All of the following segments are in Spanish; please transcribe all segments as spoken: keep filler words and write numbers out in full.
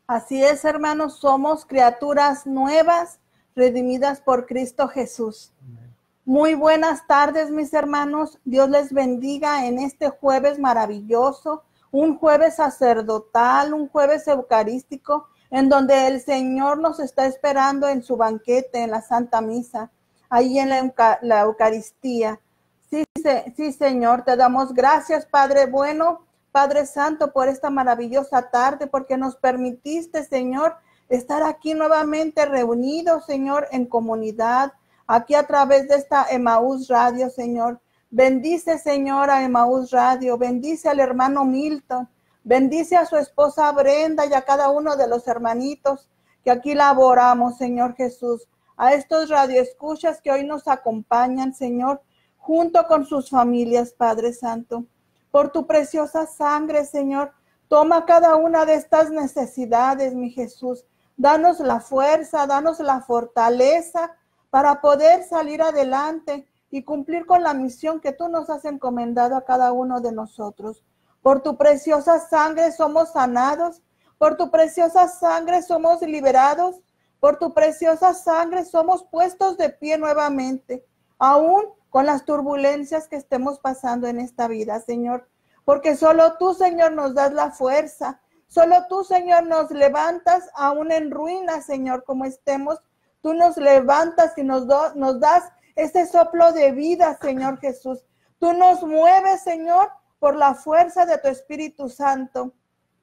Así es, hermanos, somos criaturas nuevas, redimidas por Cristo Jesús. Amén. Muy buenas tardes, mis hermanos. Dios les bendiga en este jueves maravilloso, un jueves sacerdotal, un jueves eucarístico, en donde el Señor nos está esperando en su banquete, en la Santa Misa, ahí en la, la Eucaristía. Sí, sí, Señor, te damos gracias, Padre bueno, Padre Santo, por esta maravillosa tarde, porque nos permitiste, Señor, estar aquí nuevamente reunidos, Señor, en comunidad, aquí a través de esta Emaús Radio, Señor. Bendice, Señor, a Emaús Radio, bendice al hermano Milton, bendice a su esposa Brenda y a cada uno de los hermanitos que aquí laboramos, Señor Jesús, a estos radioescuchas que hoy nos acompañan, Señor, junto con sus familias, Padre Santo. Por tu preciosa sangre, Señor, toma cada una de estas necesidades, mi Jesús. Danos la fuerza, danos la fortaleza para poder salir adelante y cumplir con la misión que tú nos has encomendado a cada uno de nosotros. Por tu preciosa sangre somos sanados, por tu preciosa sangre somos liberados, por tu preciosa sangre somos puestos de pie nuevamente, aún con las turbulencias que estemos pasando en esta vida, Señor, porque solo tú, Señor, nos das la fuerza, solo tú, Señor, nos levantas aún en ruinas, Señor, como estemos, tú nos levantas y nos, do, nos das ese soplo de vida, Señor Jesús, tú nos mueves, Señor, por la fuerza de tu Espíritu Santo.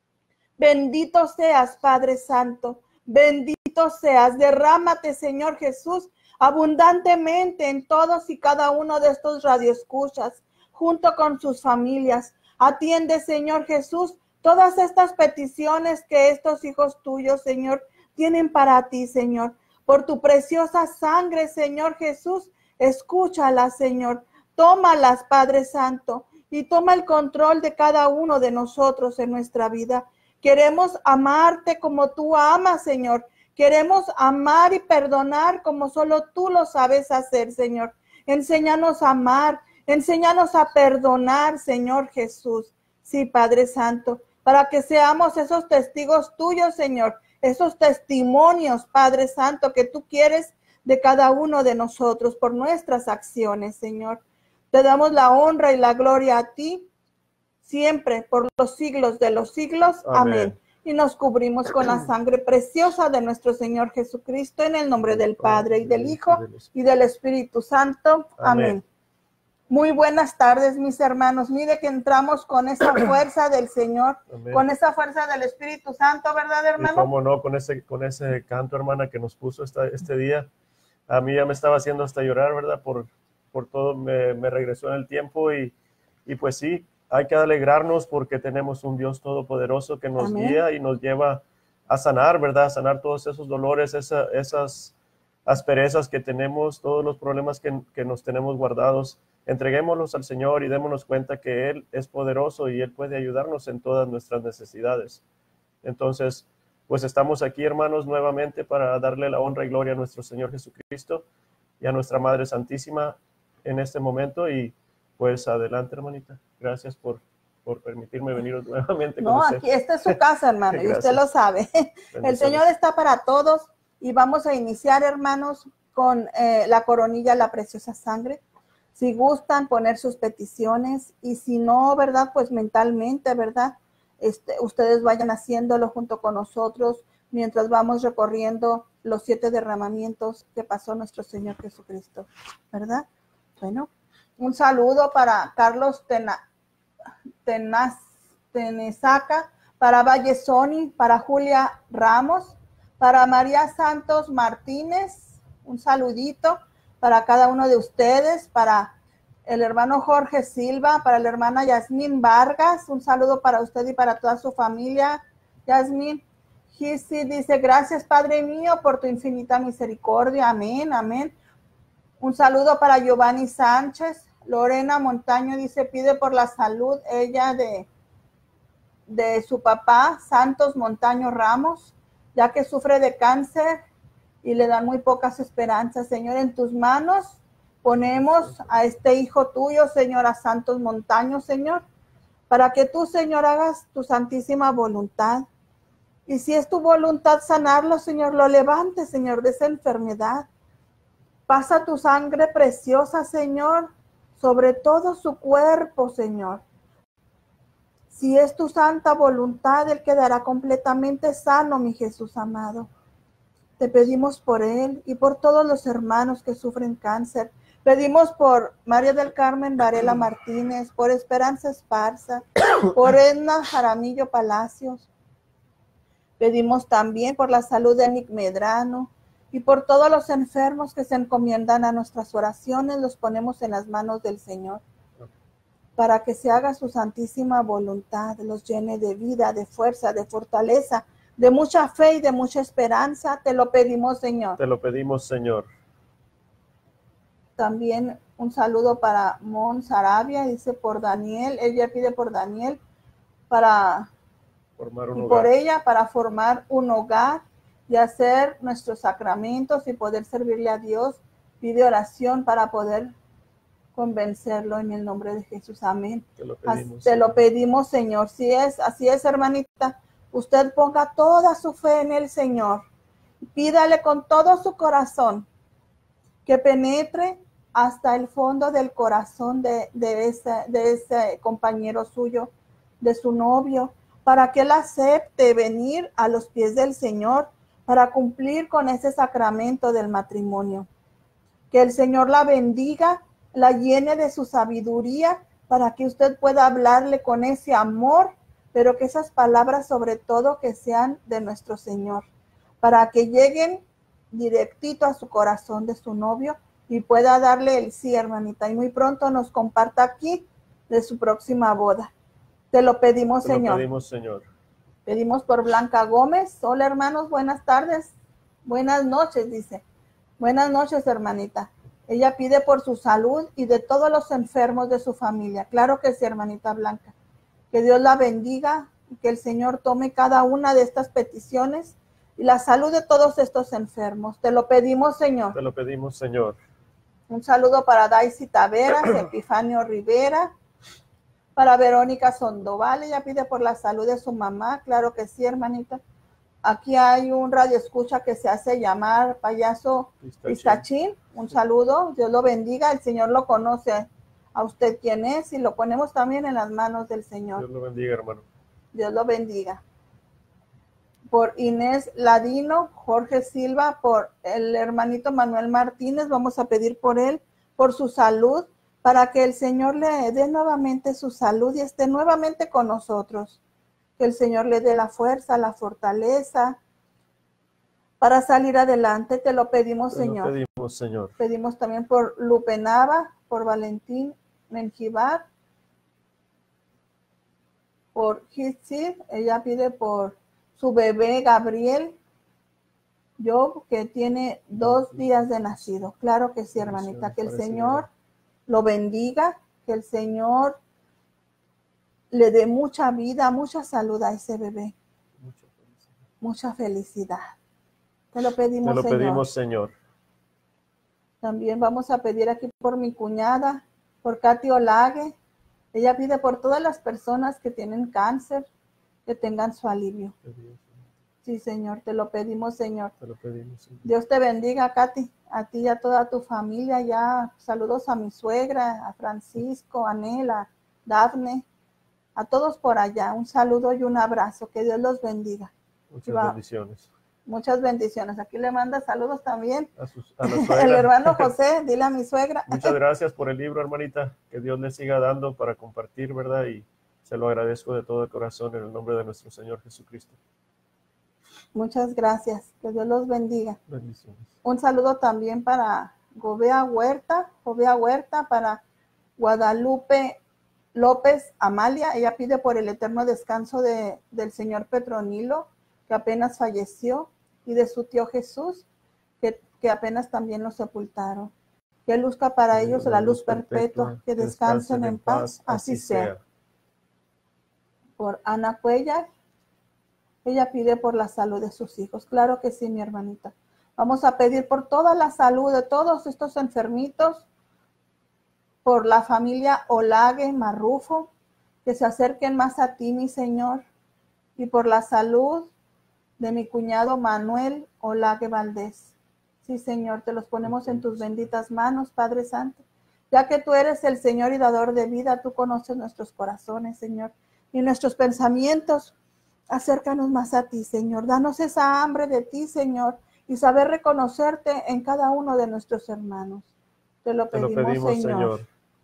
Bendito seas, Padre Santo, bendito seas, derrámate, Señor Jesús, abundantemente en todos y cada uno de estos radioescuchas, junto con sus familias. Atiende, Señor Jesús, todas estas peticiones que estos hijos tuyos, Señor, tienen para ti, Señor. Por tu preciosa sangre, Señor Jesús, escúchalas, Señor. Tómalas, Padre Santo, y toma el control de cada uno de nosotros en nuestra vida. Queremos amarte como tú amas, Señor. Queremos amar y perdonar como solo tú lo sabes hacer, Señor. Enséñanos a amar, enséñanos a perdonar, Señor Jesús. Sí, Padre Santo, para que seamos esos testigos tuyos, Señor. Esos testimonios, Padre Santo, que tú quieres de cada uno de nosotros por nuestras acciones, Señor. Te damos la honra y la gloria a ti, siempre, por los siglos de los siglos. Amén. Amén. Y nos cubrimos con la sangre preciosa de nuestro Señor Jesucristo, en el nombre del Padre, y del Hijo, y del Espíritu Santo. Amén. Amén. Muy buenas tardes, mis hermanos. Mire que entramos con esa fuerza del Señor, Amén. Con esa fuerza del Espíritu Santo, ¿verdad, hermano? Y cómo no, con ese, con ese canto, hermana, que nos puso esta, este día. A mí ya me estaba haciendo hasta llorar, ¿verdad? Por, por todo, me, me regresó en el tiempo y, y pues sí, hay que alegrarnos porque tenemos un Dios todopoderoso que nos Amén. Guía y nos lleva a sanar, ¿verdad? A sanar todos esos dolores, esa, esas asperezas que tenemos, todos los problemas que, que nos tenemos guardados. Entreguémoslos al Señor y démonos cuenta que Él es poderoso y Él puede ayudarnos en todas nuestras necesidades. Entonces, pues estamos aquí, hermanos, nuevamente para darle la honra y gloria a nuestro Señor Jesucristo y a nuestra Madre Santísima en este momento. Y pues adelante, hermanita. Gracias por, por permitirme venir nuevamente no, con usted. Aquí esta es su casa, hermano, y usted lo sabe. El Señor está para todos y vamos a iniciar, hermanos, con eh, la coronilla, la preciosa sangre. Si gustan poner sus peticiones y si no, ¿verdad? Pues mentalmente, ¿verdad? Este, ustedes vayan haciéndolo junto con nosotros mientras vamos recorriendo los siete derramamientos que pasó nuestro Señor Jesucristo, ¿verdad? Bueno, un saludo para Carlos Tena, Tenaz, Tenesaca, para Vallesoni, para Julia Ramos, para María Santos Martínez, un saludito para cada uno de ustedes, para el hermano Jorge Silva, para la hermana Yasmín Vargas, un saludo para usted y para toda su familia. Yasmín Gisi dice, gracias Padre mío por tu infinita misericordia, amén, amén. Un saludo para Giovanni Sánchez. Lorena Montaño dice, pide por la salud ella de, de su papá, Santos Montaño Ramos, ya que sufre de cáncer y le dan muy pocas esperanzas. Señor, en tus manos ponemos a este hijo tuyo, Señor, a Santos Montaño, Señor, para que tú, Señor, hagas tu santísima voluntad Y si es tu voluntad sanarlo, Señor, lo levante, Señor, de esa enfermedad. Pasa tu sangre preciosa, Señor, sobre todo su cuerpo, Señor. Si es tu santa voluntad, Él quedará completamente sano, mi Jesús amado. Te pedimos por Él y por todos los hermanos que sufren cáncer. Pedimos por María del Carmen Varela Martínez, por Esperanza Esparza, por Edna Jaramillo Palacios. Pedimos también por la salud de Nick Medrano y por todos los enfermos que se encomiendan a nuestras oraciones, los ponemos en las manos del Señor, para que se haga su santísima voluntad, los llene de vida, de fuerza, de fortaleza, de mucha fe y de mucha esperanza. Te lo pedimos, Señor. Te lo pedimos, Señor. También un saludo para Mon Sarabia, dice por Daniel, ella pide por Daniel, para formar un y hogar. por ella, para formar un hogar y hacer nuestros sacramentos y poder servirle a Dios. Pide oración para poder convencerlo en el nombre de Jesús. Amén. Te lo pedimos, Te lo pedimos, Señor. Si es, así es, hermanita. Usted ponga toda su fe en el Señor. Pídale con todo su corazón que penetre hasta el fondo del corazón de, de, ese, de ese compañero suyo, de su novio, para que él acepte venir a los pies del Señor para cumplir con ese sacramento del matrimonio. Que el Señor la bendiga, la llene de su sabiduría para que usted pueda hablarle con ese amor, pero que esas palabras sobre todo que sean de nuestro Señor, para que lleguen directito a su corazón de su novio y pueda darle el sí, hermanita, y muy pronto nos comparta aquí de su próxima boda. Te lo pedimos, Te lo Señor. pedimos, Señor. Pedimos por Blanca Gómez. Hola, hermanos, buenas tardes. Buenas noches, dice. Buenas noches, hermanita. Ella pide por su salud y de todos los enfermos de su familia. Claro que sí, hermanita Blanca. Que Dios la bendiga y que el Señor tome cada una de estas peticiones y la salud de todos estos enfermos. Te lo pedimos, Señor. Te lo pedimos, Señor. Un saludo para Daisy Taveras, Epifanio Rivera, para Verónica Sandoval. Ella pide por la salud de su mamá. Claro que sí, hermanita. Aquí hay un radio escucha que se hace llamar Payaso Pistachín. Un saludo, Dios lo bendiga, el Señor lo conoce a usted quién es y lo ponemos también en las manos del Señor. Dios lo bendiga, hermano. Dios lo bendiga. Por Inés Ladino, Jorge Silva, por el hermanito Manuel Martínez, vamos a pedir por él, por su salud, para que el Señor le dé nuevamente su salud y esté nuevamente con nosotros. Que el Señor le dé la fuerza, la fortaleza para salir adelante. Te lo pedimos, Te Señor. lo pedimos, Señor. Pedimos también por Lupe Nava, por Valentín Menjivar, por Hitzir. Ella pide por su bebé Gabriel Job, que tiene dos días de nacido. Claro que sí, hermanita. Que el Señor lo bendiga, que el Señor le dé mucha vida, mucha salud a ese bebé. Mucha felicidad. Mucha felicidad. Te lo pedimos, Te lo Señor. pedimos, Señor. También vamos a pedir aquí por mi cuñada, por Katy Olague. Ella pide por todas las personas que tienen cáncer, que tengan su alivio. Sí, Señor, te lo pedimos, Señor. Te lo pedimos, Señor. Dios te bendiga, Katy, a ti y a toda tu familia. Ya saludos a mi suegra, a Francisco, a Nela, Dafne, a todos por allá. Un saludo y un abrazo. Que Dios los bendiga. Muchas Va. bendiciones. Muchas bendiciones. Aquí le manda saludos también. A, sus, a la suegra. El hermano José, dile a mi suegra. Muchas gracias por el libro, hermanita. Que Dios le siga dando para compartir, ¿verdad? Y se lo agradezco de todo el corazón en el nombre de nuestro Señor Jesucristo. Muchas gracias. Que Dios los bendiga. Bendiciones. Un saludo también para Gobea Huerta, Gobea Huerta, para Guadalupe López Amalia. Ella pide por el eterno descanso de, del señor Petronilo, que apenas falleció, y de su tío Jesús, que, que apenas también lo sepultaron. Que luzca para ellos la luz perpetua, que descansen en paz, así sea. Por Ana Cuellar, ella pide por la salud de sus hijos. Claro que sí, mi hermanita. Vamos a pedir por toda la salud de todos estos enfermitos, por la familia Olague Marrufo, que se acerquen más a ti, mi Señor, y por la salud de mi cuñado Manuel Olague Valdés. Sí, Señor, te los ponemos en tus benditas manos, Padre Santo. Ya que tú eres el Señor y dador de vida, tú conoces nuestros corazones, Señor, y nuestros pensamientos. Acércanos más a ti, Señor. Danos esa hambre de ti, Señor, y saber reconocerte en cada uno de nuestros hermanos. Te lo Te lo pedimos, pedimos, Señor.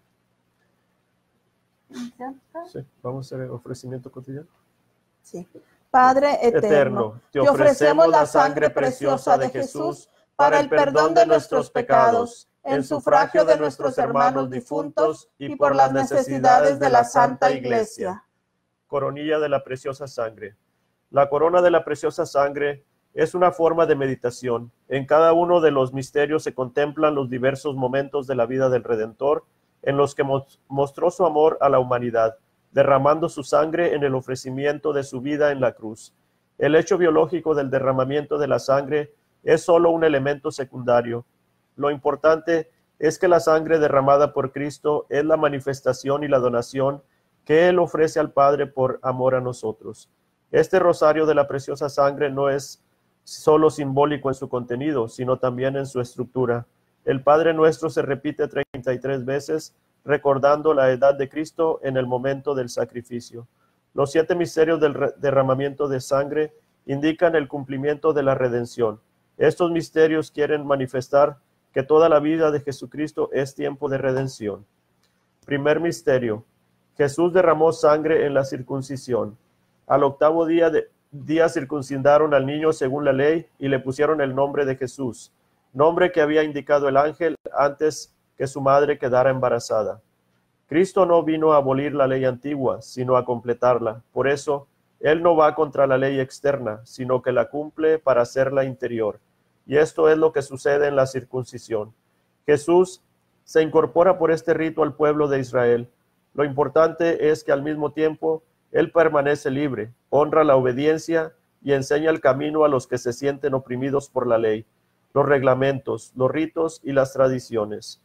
Señor. Sí, vamos a hacer el ofrecimiento cotidiano. Sí. Padre eterno, Eterno, te ofrecemos la sangre preciosa de Jesús para el perdón de nuestros pecados, en sufragio de nuestros hermanos difuntos y por las necesidades de la Santa Iglesia. Coronilla de la preciosa sangre. La corona de la preciosa sangre es una forma de meditación. En cada uno de los misterios se contemplan los diversos momentos de la vida del Redentor en los que mostró su amor a la humanidad, derramando su sangre en el ofrecimiento de su vida en la cruz. El hecho biológico del derramamiento de la sangre es solo un elemento secundario. Lo importante es que la sangre derramada por Cristo es la manifestación y la donación que Él ofrece al Padre por amor a nosotros. Este rosario de la preciosa sangre no es solo simbólico en su contenido, sino también en su estructura. El Padre Nuestro se repite treinta y tres veces, recordando la edad de Cristo en el momento del sacrificio. Los siete misterios del derramamiento de sangre indican el cumplimiento de la redención. Estos misterios quieren manifestar que toda la vida de Jesucristo es tiempo de redención. Primer misterio. Jesús derramó sangre en la circuncisión. Al octavo día, de, día circuncidaron al niño según la ley y le pusieron el nombre de Jesús, nombre que había indicado el ángel antes que su madre quedara embarazada. Cristo no vino a abolir la ley antigua, sino a completarla. Por eso, Él no va contra la ley externa, sino que la cumple para hacerla interior. Y esto es lo que sucede en la circuncisión. Jesús se incorpora por este rito al pueblo de Israel. Lo importante es que al mismo tiempo, Él permanece libre, honra la obediencia y enseña el camino a los que se sienten oprimidos por la ley, los reglamentos, los ritos y las tradiciones.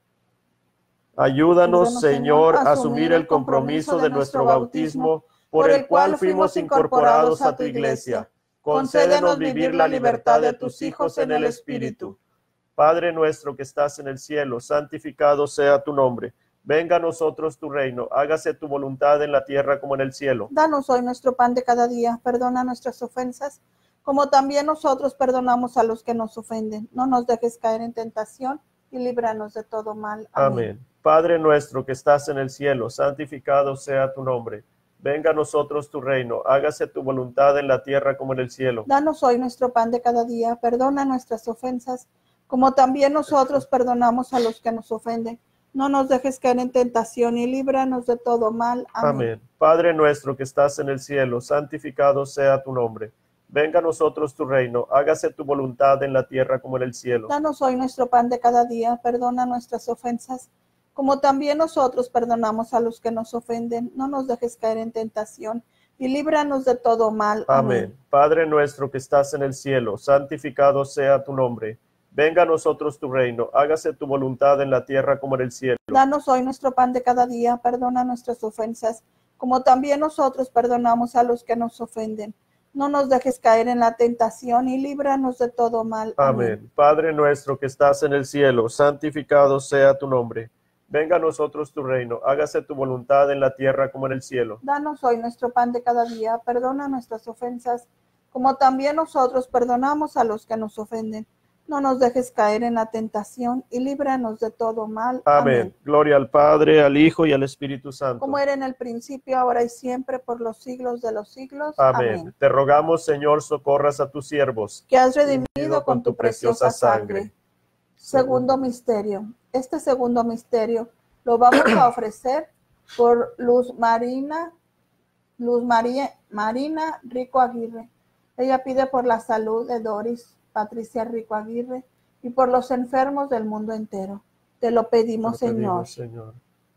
Ayúdanos, Señor, a asumir el compromiso de nuestro bautismo, por el cual fuimos incorporados a tu iglesia. Concédenos vivir la libertad de tus hijos en el Espíritu. Padre nuestro que estás en el cielo, santificado sea tu nombre. Venga a nosotros tu reino, hágase tu voluntad en la tierra como en el cielo. Danos hoy nuestro pan de cada día, perdona nuestras ofensas, como también nosotros perdonamos a los que nos ofenden. No nos dejes caer en tentación y líbranos de todo mal. Amén. Amén. Padre nuestro que estás en el cielo, santificado sea tu nombre. Venga a nosotros tu reino, hágase tu voluntad en la tierra como en el cielo. Danos hoy nuestro pan de cada día, perdona nuestras ofensas, como también nosotros perdonamos a los que nos ofenden. No nos dejes caer en tentación y líbranos de todo mal. Amén. Amén. Padre nuestro que estás en el cielo, santificado sea tu nombre. Venga a nosotros tu reino, hágase tu voluntad en la tierra como en el cielo. Danos hoy nuestro pan de cada día, perdona nuestras ofensas, como también nosotros perdonamos a los que nos ofenden. No nos dejes caer en tentación y líbranos de todo mal. Amén. Amén. Padre nuestro que estás en el cielo, santificado sea tu nombre. Venga a nosotros tu reino, hágase tu voluntad en la tierra como en el cielo. Danos hoy nuestro pan de cada día, perdona nuestras ofensas, como también nosotros perdonamos a los que nos ofenden. No nos dejes caer en la tentación y líbranos de todo mal. Amén. Amén. Padre nuestro que estás en el cielo, santificado sea tu nombre. Venga a nosotros tu reino, hágase tu voluntad en la tierra como en el cielo. Danos hoy nuestro pan de cada día, perdona nuestras ofensas, como también nosotros perdonamos a los que nos ofenden. No nos dejes caer en la tentación y líbranos de todo mal. Amén. Amén. Gloria al Padre, al Hijo y al Espíritu Santo. Como era en el principio, ahora y siempre, por los siglos de los siglos. Amén. Amén. Te rogamos, Señor, socorras a tus siervos, que has redimido con tu preciosa sangre. Segundo misterio. Este segundo misterio lo vamos a ofrecer por Luz Marina, Luz María, Marina Rico Aguirre. Ella pide por la salud de Doris Patricia Rico Aguirre y por los enfermos del mundo entero. Te lo pedimos, Te lo Señor. pedimos, Señor.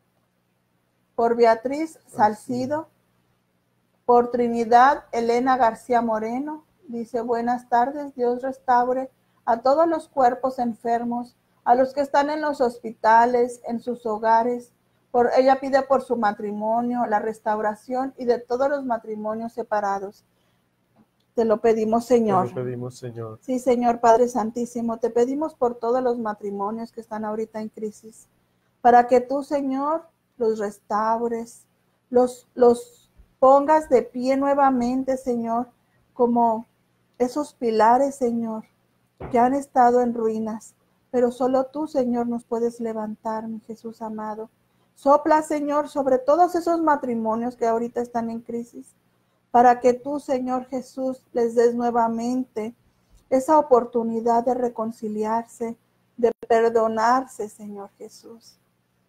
Por Beatriz Salcido, por Trinidad Elena García Moreno, dice: buenas tardes, Dios restaure a todos los cuerpos enfermos, a los que están en los hospitales, en sus hogares. Por, ella pide por su matrimonio, la restauración y de todos los matrimonios separados. Te lo pedimos, Señor. Te lo pedimos, Señor. Sí, Señor Padre Santísimo, te pedimos por todos los matrimonios que están ahorita en crisis, para que tú, Señor, los restaures, los, los pongas de pie nuevamente, Señor, como esos pilares, Señor, que han estado en ruinas. Pero solo tú, Señor, nos puedes levantar, mi Jesús amado. Sopla, Señor, sobre todos esos matrimonios que ahorita están en crisis, para que tú, Señor Jesús, les des nuevamente esa oportunidad de reconciliarse, de perdonarse, Señor Jesús.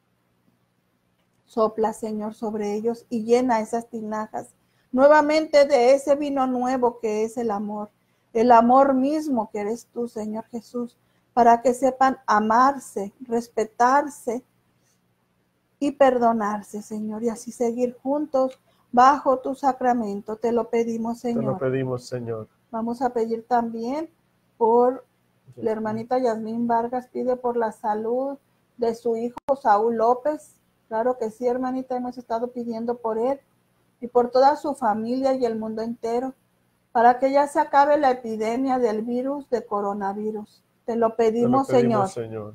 Sopla, Señor, sobre ellos y llena esas tinajas nuevamente de ese vino nuevo que es el amor, el amor mismo que eres tú, Señor Jesús, para que sepan amarse, respetarse y perdonarse, Señor, y así seguir juntos bajo tu sacramento. Te lo pedimos, Señor. Te lo pedimos, Señor. Vamos a pedir también por la hermanita Yasmín Vargas, pide por la salud de su hijo Saúl López. Claro que sí, hermanita, hemos estado pidiendo por él y por toda su familia y el mundo entero, para que ya se acabe la epidemia del virus de coronavirus. Te lo pedimos, Te lo pedimos Señor. Señor.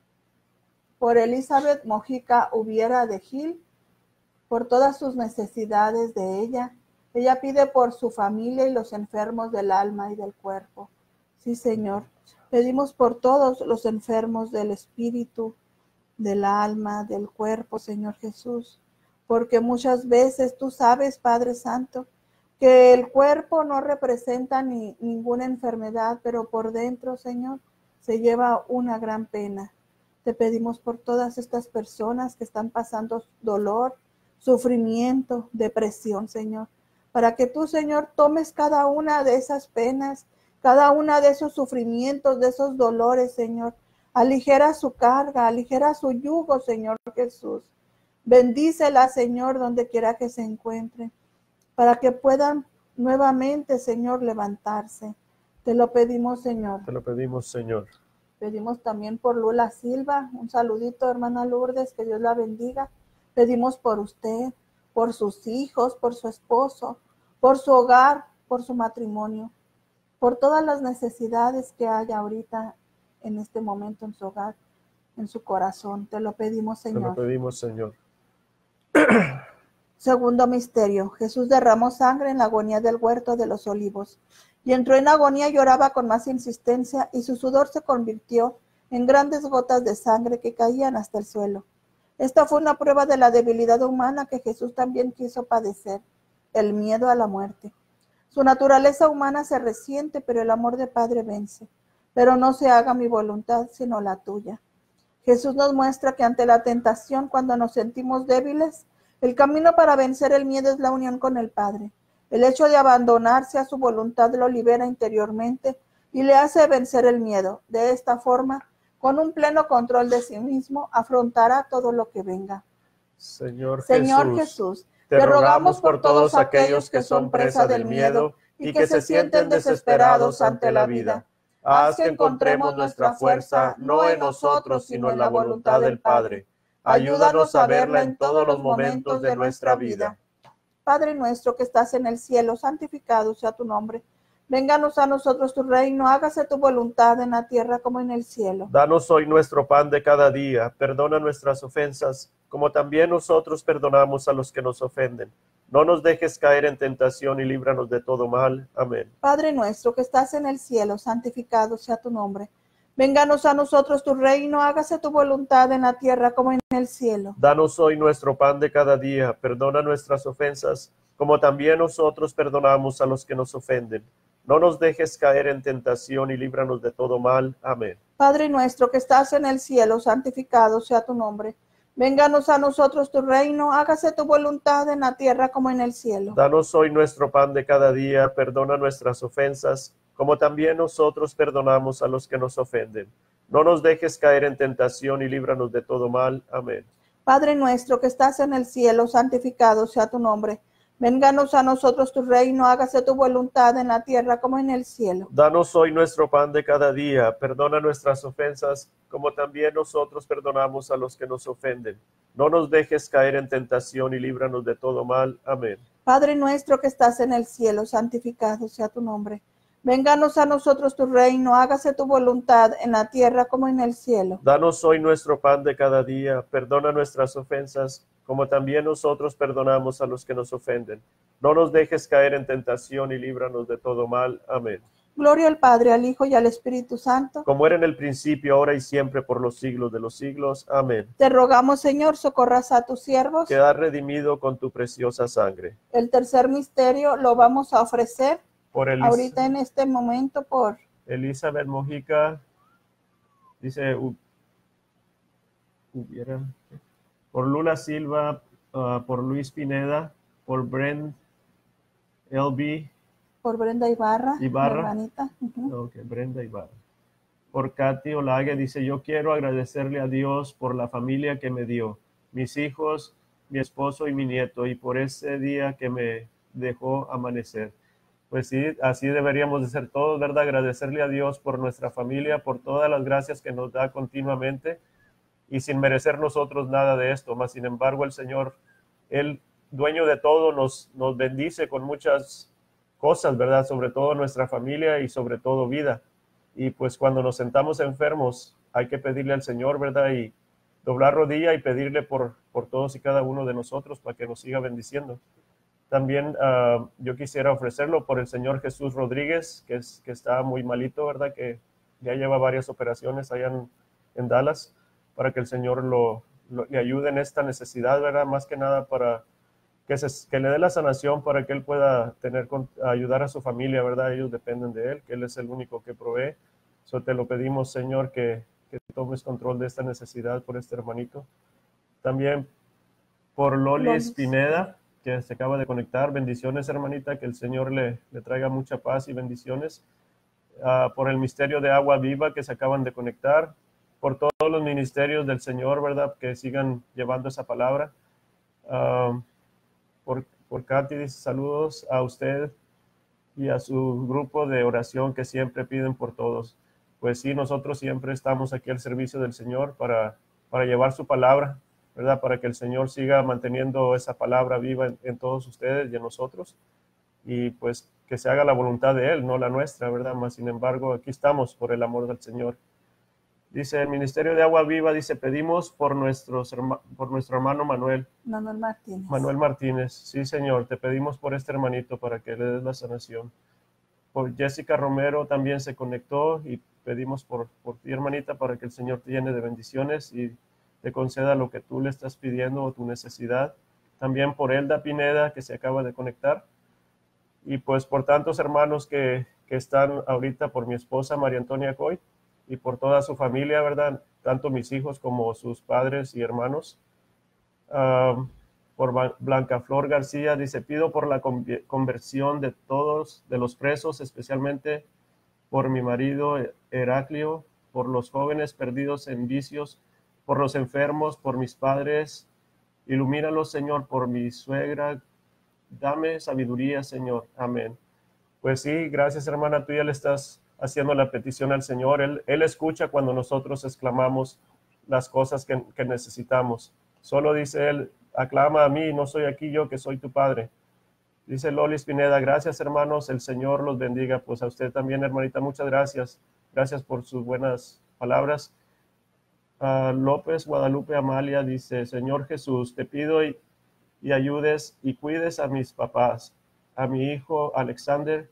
Por Elizabeth Mojica Hubiera de Gil, por todas sus necesidades de ella. Ella pide por su familia y los enfermos del alma y del cuerpo. Sí, Señor. Pedimos por todos los enfermos del espíritu, del alma, del cuerpo, Señor Jesús. Porque muchas veces tú sabes, Padre Santo, que el cuerpo no representa ni ninguna enfermedad, pero por dentro, Señor, se lleva una gran pena. Te pedimos por todas estas personas que están pasando dolor, sufrimiento, depresión, Señor, para que tú, Señor, tomes cada una de esas penas, cada una de esos sufrimientos, de esos dolores, Señor. Aligera su carga, aligera su yugo, Señor Jesús. Bendícela, Señor, donde quiera que se encuentre, para que puedan nuevamente, Señor, levantarse. Te lo pedimos, Señor. Te lo pedimos, Señor. Pedimos también por Lula Silva. Un saludito, hermana Lourdes, que Dios la bendiga. Pedimos por usted, por sus hijos, por su esposo, por su hogar, por su matrimonio, por todas las necesidades que hay ahorita en este momento en su hogar, en su corazón. Te lo pedimos, Señor. Te lo pedimos, Señor. Segundo misterio. Jesús derramó sangre en la agonía del huerto de los olivos, y entró en agonía y lloraba con más insistencia, y su sudor se convirtió en grandes gotas de sangre que caían hasta el suelo. Esta fue una prueba de la debilidad humana que Jesús también quiso padecer, el miedo a la muerte. Su naturaleza humana se resiente, pero el amor de Padre vence. Pero no se haga mi voluntad, sino la tuya. Jesús nos muestra que ante la tentación, cuando nos sentimos débiles, el camino para vencer el miedo es la unión con el Padre. El hecho de abandonarse a su voluntad lo libera interiormente y le hace vencer el miedo. De esta forma, con un pleno control de sí mismo, afrontará todo lo que venga. Señor, Señor Jesús, Jesús, te rogamos por todos aquellos que son presa del miedo y que se sienten desesperados ante la vida. Haz que encontremos nuestra fuerza no en nosotros, sino en la voluntad del Padre. Ayúdanos a verla en todos los momentos de nuestra vida. Padre nuestro que estás en el cielo, santificado sea tu nombre. Vénganos a nosotros tu reino, hágase tu voluntad en la tierra como en el cielo. Danos hoy nuestro pan de cada día, perdona nuestras ofensas, como también nosotros perdonamos a los que nos ofenden. No nos dejes caer en tentación y líbranos de todo mal. Amén. Padre nuestro que estás en el cielo, santificado sea tu nombre. Vénganos a nosotros tu reino, hágase tu voluntad en la tierra como en el cielo. Danos hoy nuestro pan de cada día, perdona nuestras ofensas, como también nosotros perdonamos a los que nos ofenden. No nos dejes caer en tentación y líbranos de todo mal. Amén. Padre nuestro que estás en el cielo, santificado sea tu nombre. Vénganos a nosotros tu reino, hágase tu voluntad en la tierra como en el cielo. Danos hoy nuestro pan de cada día, perdona nuestras ofensas, como también nosotros perdonamos a los que nos ofenden. No nos dejes caer en tentación y líbranos de todo mal. Amén. Padre nuestro que estás en el cielo, santificado sea tu nombre. Vénganos a nosotros tu reino, hágase tu voluntad en la tierra como en el cielo. Danos hoy nuestro pan de cada día, perdona nuestras ofensas, como también nosotros perdonamos a los que nos ofenden. No nos dejes caer en tentación y líbranos de todo mal. Amén. Padre nuestro que estás en el cielo, santificado sea tu nombre. Vénganos a nosotros tu reino, hágase tu voluntad en la tierra como en el cielo. Danos hoy nuestro pan de cada día, perdona nuestras ofensas, como también nosotros perdonamos a los que nos ofenden. No nos dejes caer en tentación y líbranos de todo mal. Amén. Gloria al Padre, al Hijo y al Espíritu Santo. Como era en el principio, ahora y siempre, por los siglos de los siglos. Amén. Te rogamos, Señor, socorras a tus siervos. Queda redimido con tu preciosa sangre. El tercer misterio lo vamos a ofrecer Por Elis ahorita en este momento por Elizabeth Mojica, dice, hubiera, por Lula Silva, uh, por Luis Pineda, por Brent L B por Brenda Ibarra, Ibarra. mi hermanita. Uh-huh. Ok, Brenda Ibarra. Por Katy Olague, dice, yo quiero agradecerle a Dios por la familia que me dio, mis hijos, mi esposo y mi nieto, y por ese día que me dejó amanecer. Pues sí, así deberíamos de ser todos, ¿verdad? Agradecerle a Dios por nuestra familia, por todas las gracias que nos da continuamente, y sin merecer nosotros nada de esto, más sin embargo el Señor, el dueño de todo, nos, nos bendice con muchas cosas, ¿verdad? Sobre todo nuestra familia y sobre todo vida. Y pues cuando nos sentamos enfermos, hay que pedirle al Señor, ¿verdad? Y doblar rodilla y pedirle por, por todos y cada uno de nosotros para que nos siga bendiciendo. También uh, yo quisiera ofrecerlo por el señor Jesús Rodríguez, que, es, que está muy malito, ¿verdad? Que ya lleva varias operaciones allá en, en Dallas, para que el Señor lo, lo, le ayude en esta necesidad, ¿verdad? Más que nada para que, se, que le dé la sanación para que él pueda tener, ayudar a su familia, ¿verdad? Ellos dependen de él, que él es el único que provee. So te lo pedimos, Señor, que, que tomes control de esta necesidad por este hermanito. También por Lolis Pineda, que se acaba de conectar. Bendiciones, hermanita, que el Señor le, le traiga mucha paz y bendiciones. Uh, por el misterio de agua viva que se acaban de conectar, por todos los ministerios del Señor, ¿verdad? Que sigan llevando esa palabra. Uh, por, por Katy dice saludos a usted y a su grupo de oración que siempre piden por todos. Pues sí, nosotros siempre estamos aquí al servicio del Señor para, para llevar su palabra, ¿verdad? Para que el Señor siga manteniendo esa palabra viva en, en todos ustedes y en nosotros. Y pues que se haga la voluntad de Él, no la nuestra, ¿verdad? Mas, sin embargo, aquí estamos por el amor del Señor. Dice el Ministerio de Agua Viva, dice, pedimos por, nuestros, por nuestro hermano Manuel. Manuel Martínez. Manuel Martínez, sí, Señor, te pedimos por este hermanito para que le des la sanación. Por Jessica Romero también se conectó y pedimos por, por ti, hermanita, para que el Señor te llene de bendiciones y te conceda lo que tú le estás pidiendo o tu necesidad. También por Elda Pineda, que se acaba de conectar. Y pues por tantos hermanos que, que están ahorita, por mi esposa María Antonia Coy y por toda su familia, ¿verdad? Tanto mis hijos como sus padres y hermanos. Uh, por Blanca Flor García, dice, pido por la conversión de todos, de los presos, especialmente por mi marido Heraclio, por los jóvenes perdidos en vicios, por los enfermos, por mis padres. Ilumínalos, Señor, por mi suegra. Dame sabiduría, Señor. Amén. Pues sí, gracias, hermana. Tú ya le estás haciendo la petición al Señor. Él, él escucha cuando nosotros exclamamos las cosas que, que necesitamos. Solo dice Él, aclama a mí, no soy aquí yo que soy tu Padre. Dice Lolis Pineda, gracias, hermanos. El Señor los bendiga. Pues a usted también, hermanita, muchas gracias. Gracias por sus buenas palabras. Uh, López Guadalupe Amalia dice, Señor Jesús, te pido y y ayudes y cuides a mis papás, a mi hijo Alexander,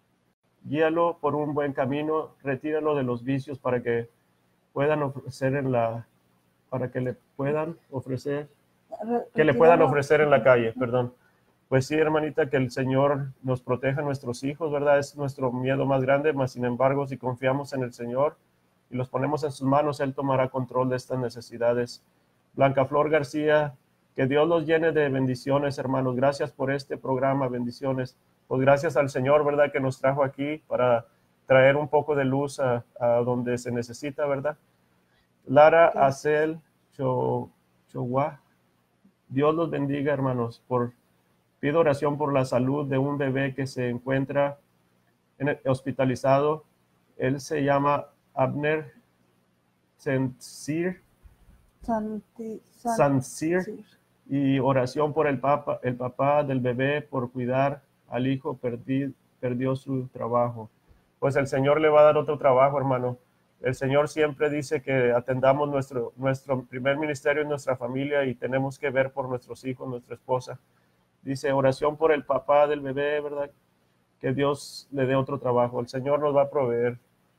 guíalo por un buen camino, retíralo de los vicios para que puedan ofrecer en la, para que le puedan ofrecer, que le puedan ofrecer en la calle, perdón. Pues sí, hermanita, que el Señor nos proteja a nuestros hijos, ¿verdad? Es nuestro miedo más grande, mas sin embargo, si confiamos en el Señor y los ponemos en sus manos, Él tomará control de estas necesidades. Blanca Flor García, que Dios los llene de bendiciones, hermanos. Gracias por este programa, bendiciones. Pues gracias al Señor, ¿verdad? Que nos trajo aquí para traer un poco de luz a, a donde se necesita, ¿verdad? Lara Acel Chowa. Dios los bendiga, hermanos, por Pido oración por la salud de un bebé que se encuentra en el, hospitalizado. Él se llama Abner Sansir. Santi, Sansir. Sansir. Y oración por el, papa, el papá del bebé por cuidar al hijo, perdi, perdió su trabajo. Pues el Señor le va a dar otro trabajo, hermano. El Señor siempre dice que atendamos nuestro, nuestro primer ministerio en nuestra familia y tenemos que ver por nuestros hijos, nuestra esposa. Dice oración por el papá del bebé, ¿verdad? Que Dios le dé otro trabajo. El Señor nos va a proveer.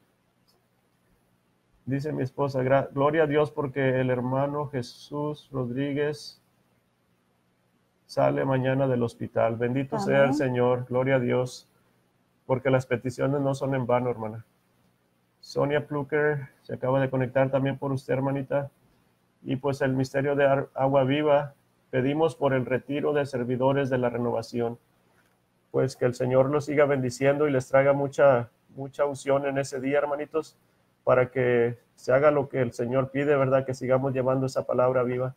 Dice mi esposa, gloria a Dios porque el hermano Jesús Rodríguez sale mañana del hospital. Bendito Amén. sea el Señor, gloria a Dios, porque las peticiones no son en vano, hermana. Sonia Plucker se acaba de conectar también por usted, hermanita. Y pues el misterio de agua viva, pedimos por el retiro de servidores de la renovación. Pues que el Señor los siga bendiciendo y les traiga mucha, mucha unción en ese día, hermanitos, para que se haga lo que el Señor pide, ¿verdad? Que sigamos llevando esa palabra viva.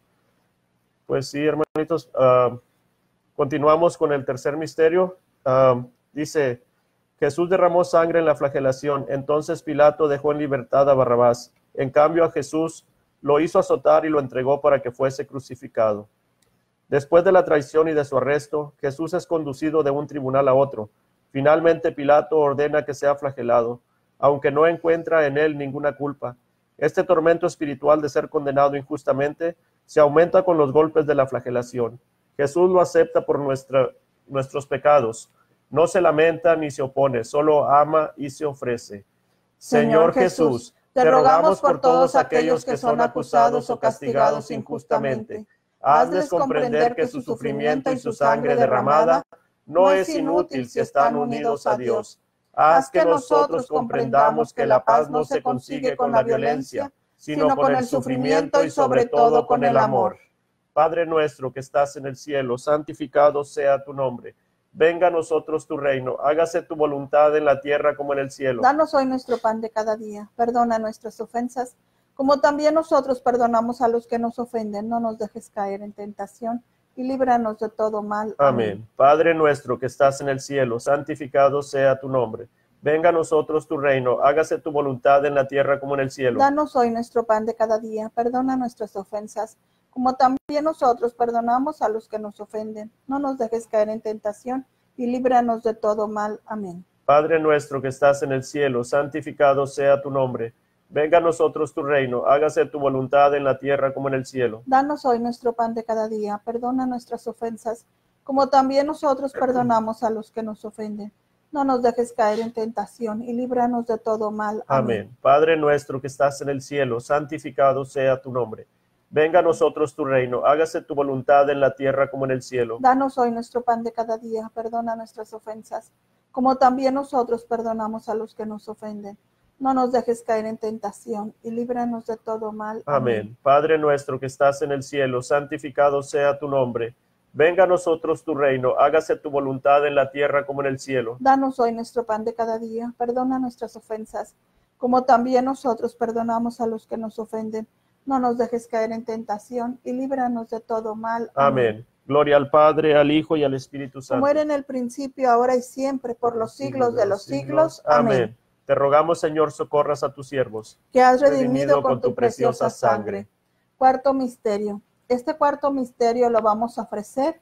Pues sí, hermanitos, uh, continuamos con el tercer misterio. Uh, dice, Jesús derramó sangre en la flagelación, entonces Pilato dejó en libertad a Barrabás. En cambio a Jesús lo hizo azotar y lo entregó para que fuese crucificado. Después de la traición y de su arresto, Jesús es conducido de un tribunal a otro. Finalmente Pilato ordena que sea flagelado, aunque no encuentra en él ninguna culpa. Este tormento espiritual de ser condenado injustamente se aumenta con los golpes de la flagelación. Jesús lo acepta por nuestra, nuestros pecados. No se lamenta ni se opone, solo ama y se ofrece. Señor Jesús, te rogamos por todos aquellos que son acusados o castigados injustamente. Hazles comprender que su sufrimiento y su sangre derramada no es inútil si están unidos a Dios. Haz que nosotros comprendamos que la paz no se consigue con la violencia, sino con el sufrimiento y sobre todo con el amor. Padre nuestro que estás en el cielo, santificado sea tu nombre. Venga a nosotros tu reino, hágase tu voluntad en la tierra como en el cielo. Danos hoy nuestro pan de cada día, perdona nuestras ofensas, como también nosotros perdonamos a los que nos ofenden. No nos dejes caer en tentación y líbranos de todo mal. Amén. Amén. Padre nuestro que estás en el cielo, santificado sea tu nombre. Venga a nosotros tu reino, hágase tu voluntad en la tierra como en el cielo. Danos hoy nuestro pan de cada día, perdona nuestras ofensas, como también nosotros perdonamos a los que nos ofenden. No nos dejes caer en tentación y líbranos de todo mal. Amén. Padre nuestro que estás en el cielo, santificado sea tu nombre. Venga a nosotros tu reino, hágase tu voluntad en la tierra como en el cielo. Danos hoy nuestro pan de cada día, perdona nuestras ofensas, como también nosotros perdonamos a los que nos ofenden. No nos dejes caer en tentación y líbranos de todo mal. Amén. Amén. Padre nuestro que estás en el cielo, santificado sea tu nombre. Venga a nosotros tu reino, hágase tu voluntad en la tierra como en el cielo. Danos hoy nuestro pan de cada día, perdona nuestras ofensas, como también nosotros perdonamos a los que nos ofenden. No nos dejes caer en tentación y líbranos de todo mal. Amén. Amén. Padre nuestro que estás en el cielo, santificado sea tu nombre. Venga a nosotros tu reino, hágase tu voluntad en la tierra como en el cielo. Danos hoy nuestro pan de cada día, perdona nuestras ofensas, como también nosotros perdonamos a los que nos ofenden. No nos dejes caer en tentación y líbranos de todo mal. Amén. Amén. Gloria al Padre, al Hijo y al Espíritu Santo. Como era en el principio, ahora y siempre, por los siglos de los siglos. Amén. Te rogamos, Señor, socorras a tus siervos, que has redimido con tu preciosa sangre. Cuarto misterio. Este cuarto misterio lo vamos a ofrecer.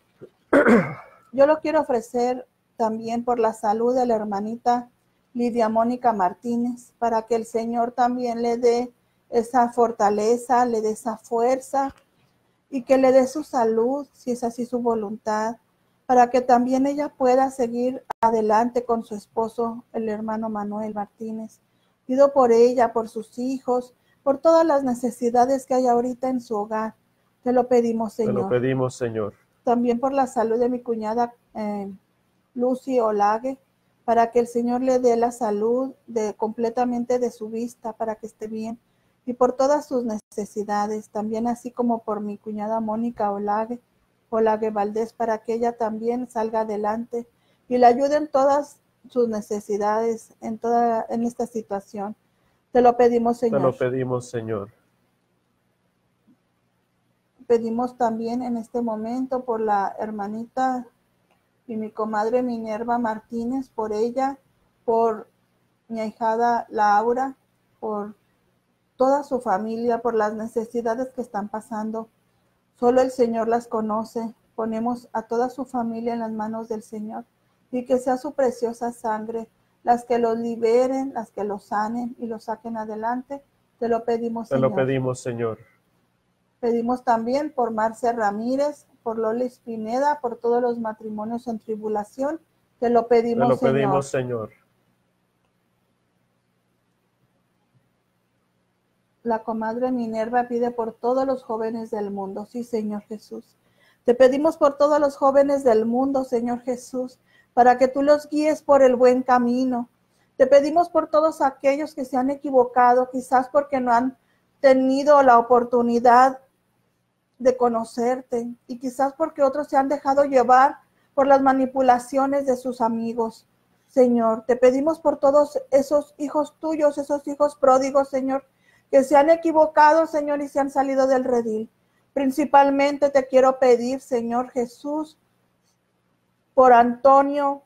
Yo lo quiero ofrecer también por la salud de la hermanita Lidia Mónica Martínez, para que el Señor también le dé esa fortaleza, le dé esa fuerza y que le dé su salud, si es así su voluntad, para que también ella pueda seguir adelante con su esposo, el hermano Manuel Martínez. Pido por ella, por sus hijos, por todas las necesidades que hay ahorita en su hogar. Te lo pedimos, Señor. Te lo pedimos, Señor. También por la salud de mi cuñada eh, Lucy Olague, para que el Señor le dé la salud de, completamente de su vista, para que esté bien. Y por todas sus necesidades, también así como por mi cuñada Mónica Olague, Olague Valdés, para que ella también salga adelante y le ayude en todas sus necesidades, en toda en esta situación. Te lo pedimos, Señor. Te lo pedimos, Señor. Pedimos también en este momento por la hermanita y mi comadre Minerva Martínez, por ella, por mi ahijada Laura, por toda su familia, por las necesidades que están pasando. Solo el Señor las conoce. Ponemos a toda su familia en las manos del Señor y que sea su preciosa sangre las que los liberen, las que los sanen y los saquen adelante. Te lo pedimos, Te Señor. lo pedimos, Señor. Pedimos también por Marcia Ramírez, por Lolis Pineda, por todos los matrimonios en tribulación. Te lo pedimos, Te lo Señor. pedimos, Señor. La comadre Minerva pide por todos los jóvenes del mundo. Sí, Señor Jesús. Te pedimos por todos los jóvenes del mundo, Señor Jesús, para que tú los guíes por el buen camino. Te pedimos por todos aquellos que se han equivocado, quizás porque no han tenido la oportunidad de conocerte y quizás porque otros se han dejado llevar por las manipulaciones de sus amigos. Señor, te pedimos por todos esos hijos tuyos, esos hijos pródigos, Señor, que se han equivocado, Señor, y se han salido del redil. Principalmente te quiero pedir, Señor Jesús, por Antonio,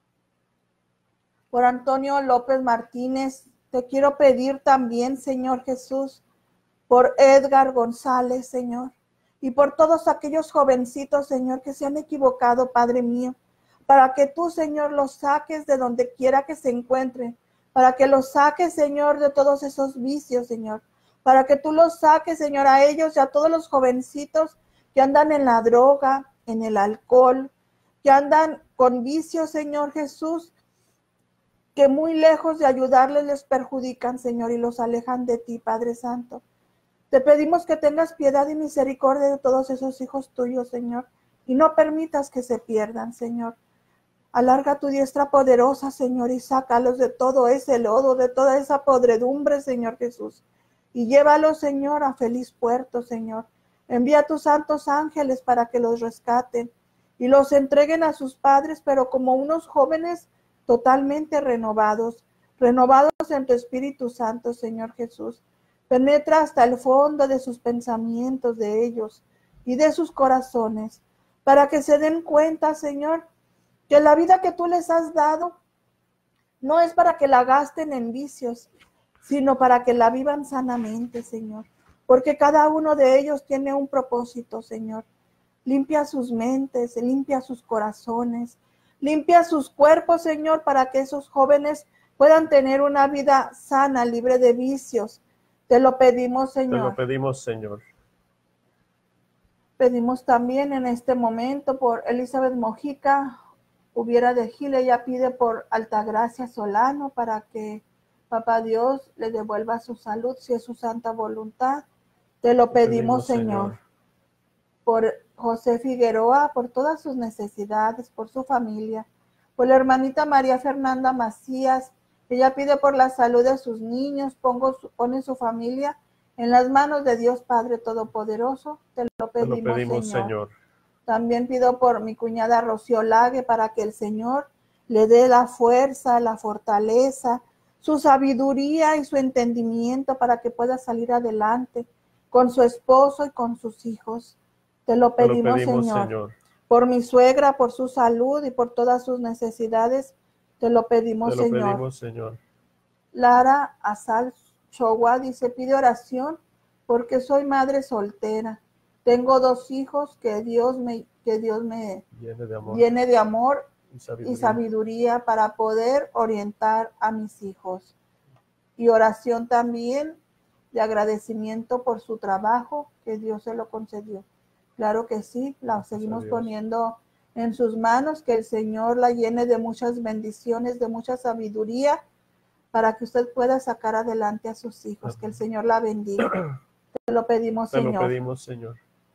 por Antonio López Martínez. Te quiero pedir también, Señor Jesús, por Edgar González, Señor, y por todos aquellos jovencitos, Señor, que se han equivocado, Padre mío, para que tú, Señor, los saques de donde quiera que se encuentren, para que los saques, Señor, de todos esos vicios, Señor, para que tú los saques, Señor, a ellos y a todos los jovencitos que andan en la droga, en el alcohol, que andan con vicios, Señor Jesús, que muy lejos de ayudarles les perjudican, Señor, y los alejan de ti, Padre Santo. Te pedimos que tengas piedad y misericordia de todos esos hijos tuyos, Señor, y no permitas que se pierdan, Señor. Alarga tu diestra poderosa, Señor, y sácalos de todo ese lodo, de toda esa podredumbre, Señor Jesús. Y llévalos, Señor, a feliz puerto, Señor. Envía a tus santos ángeles para que los rescaten y los entreguen a sus padres, pero como unos jóvenes totalmente renovados, renovados en tu Espíritu Santo, Señor Jesús. Penetra hasta el fondo de sus pensamientos, de ellos y de sus corazones, para que se den cuenta, Señor, que la vida que tú les has dado no es para que la gasten en vicios, sino para que la vivan sanamente, Señor, porque cada uno de ellos tiene un propósito, Señor. Limpia sus mentes, limpia sus corazones, limpia sus cuerpos, Señor, para que esos jóvenes puedan tener una vida sana, libre de vicios. Te lo pedimos, Señor. Te lo pedimos, Señor. Pedimos también en este momento por Elizabeth Mojica, Hubiera de Gil. Ella pide por Altagracia Solano para que Papá Dios le devuelva su salud, si es su santa voluntad. Te lo Te pedimos, pedimos, Señor. Señor. Por José Figueroa, por todas sus necesidades, por su familia. Por la hermanita María Fernanda Macías. Ella pide por la salud de sus niños, pongo su, pone su familia en las manos de Dios Padre Todopoderoso. Te lo pedimos, Te lo pedimos, Señor. Señor. También pido por mi cuñada Rocío Lague para que el Señor le dé la fuerza, la fortaleza, su sabiduría y su entendimiento para que pueda salir adelante con su esposo y con sus hijos. Te lo pedimos, Te lo pedimos, Señor. Señor. Por mi suegra, por su salud y por todas sus necesidades. Te lo pedimos, Te lo Señor. pedimos, Señor. Lara Azal Chowa dice, pide oración porque soy madre soltera. Tengo dos hijos, que Dios me, que Dios me Llene de amor llene de amor y sabiduría. y sabiduría para poder orientar a mis hijos. Y oración también de agradecimiento por su trabajo, que Dios se lo concedió. Claro que sí, la Gracias seguimos a Dios. poniendo en sus manos, que el Señor la llene de muchas bendiciones, de mucha sabiduría, para que usted pueda sacar adelante a sus hijos. Amén. Que el Señor la bendiga. Te lo pedimos, Te Señor. lo pedimos, Señor.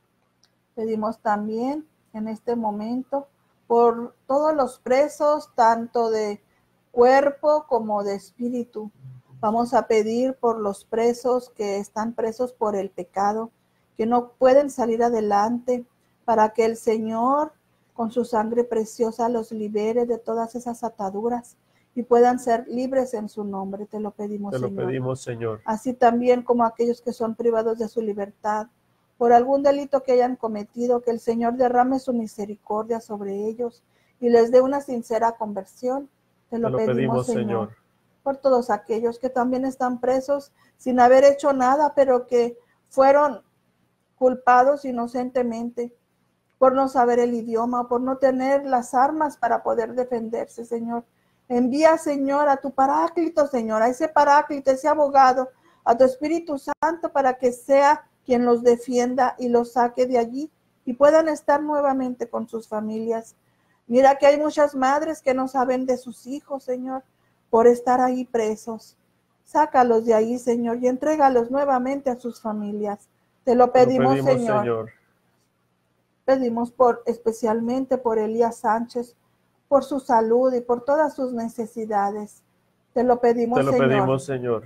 Pedimos también en este momento por todos los presos, tanto de cuerpo como de espíritu. Vamos a pedir por los presos que están presos por el pecado, que no pueden salir adelante, para que el Señor con su sangre preciosa los libere de todas esas ataduras y puedan ser libres en su nombre. Te lo pedimos, Te lo Señor. pedimos, Señor. Así también como aquellos que son privados de su libertad por algún delito que hayan cometido, que el Señor derrame su misericordia sobre ellos y les dé una sincera conversión. Te lo, Te lo pedimos, pedimos, Señor. Señor. Por todos aquellos que también están presos sin haber hecho nada, pero que fueron culpados inocentemente por no saber el idioma, por no tener las armas para poder defenderse, Señor. Envía, Señor, a tu Paráclito, Señor, a ese Paráclito, ese abogado, a tu Espíritu Santo, para que sea quien los defienda y los saque de allí y puedan estar nuevamente con sus familias. Mira que hay muchas madres que no saben de sus hijos, Señor, por estar ahí presos. Sácalos de ahí, Señor, y entrégalos nuevamente a sus familias. Te lo pedimos, Te lo pedimos, Señor. Señor. Pedimos por, especialmente por Elías Sánchez, por su salud y por todas sus necesidades. Te lo pedimos, Te lo Señor. pedimos, Señor.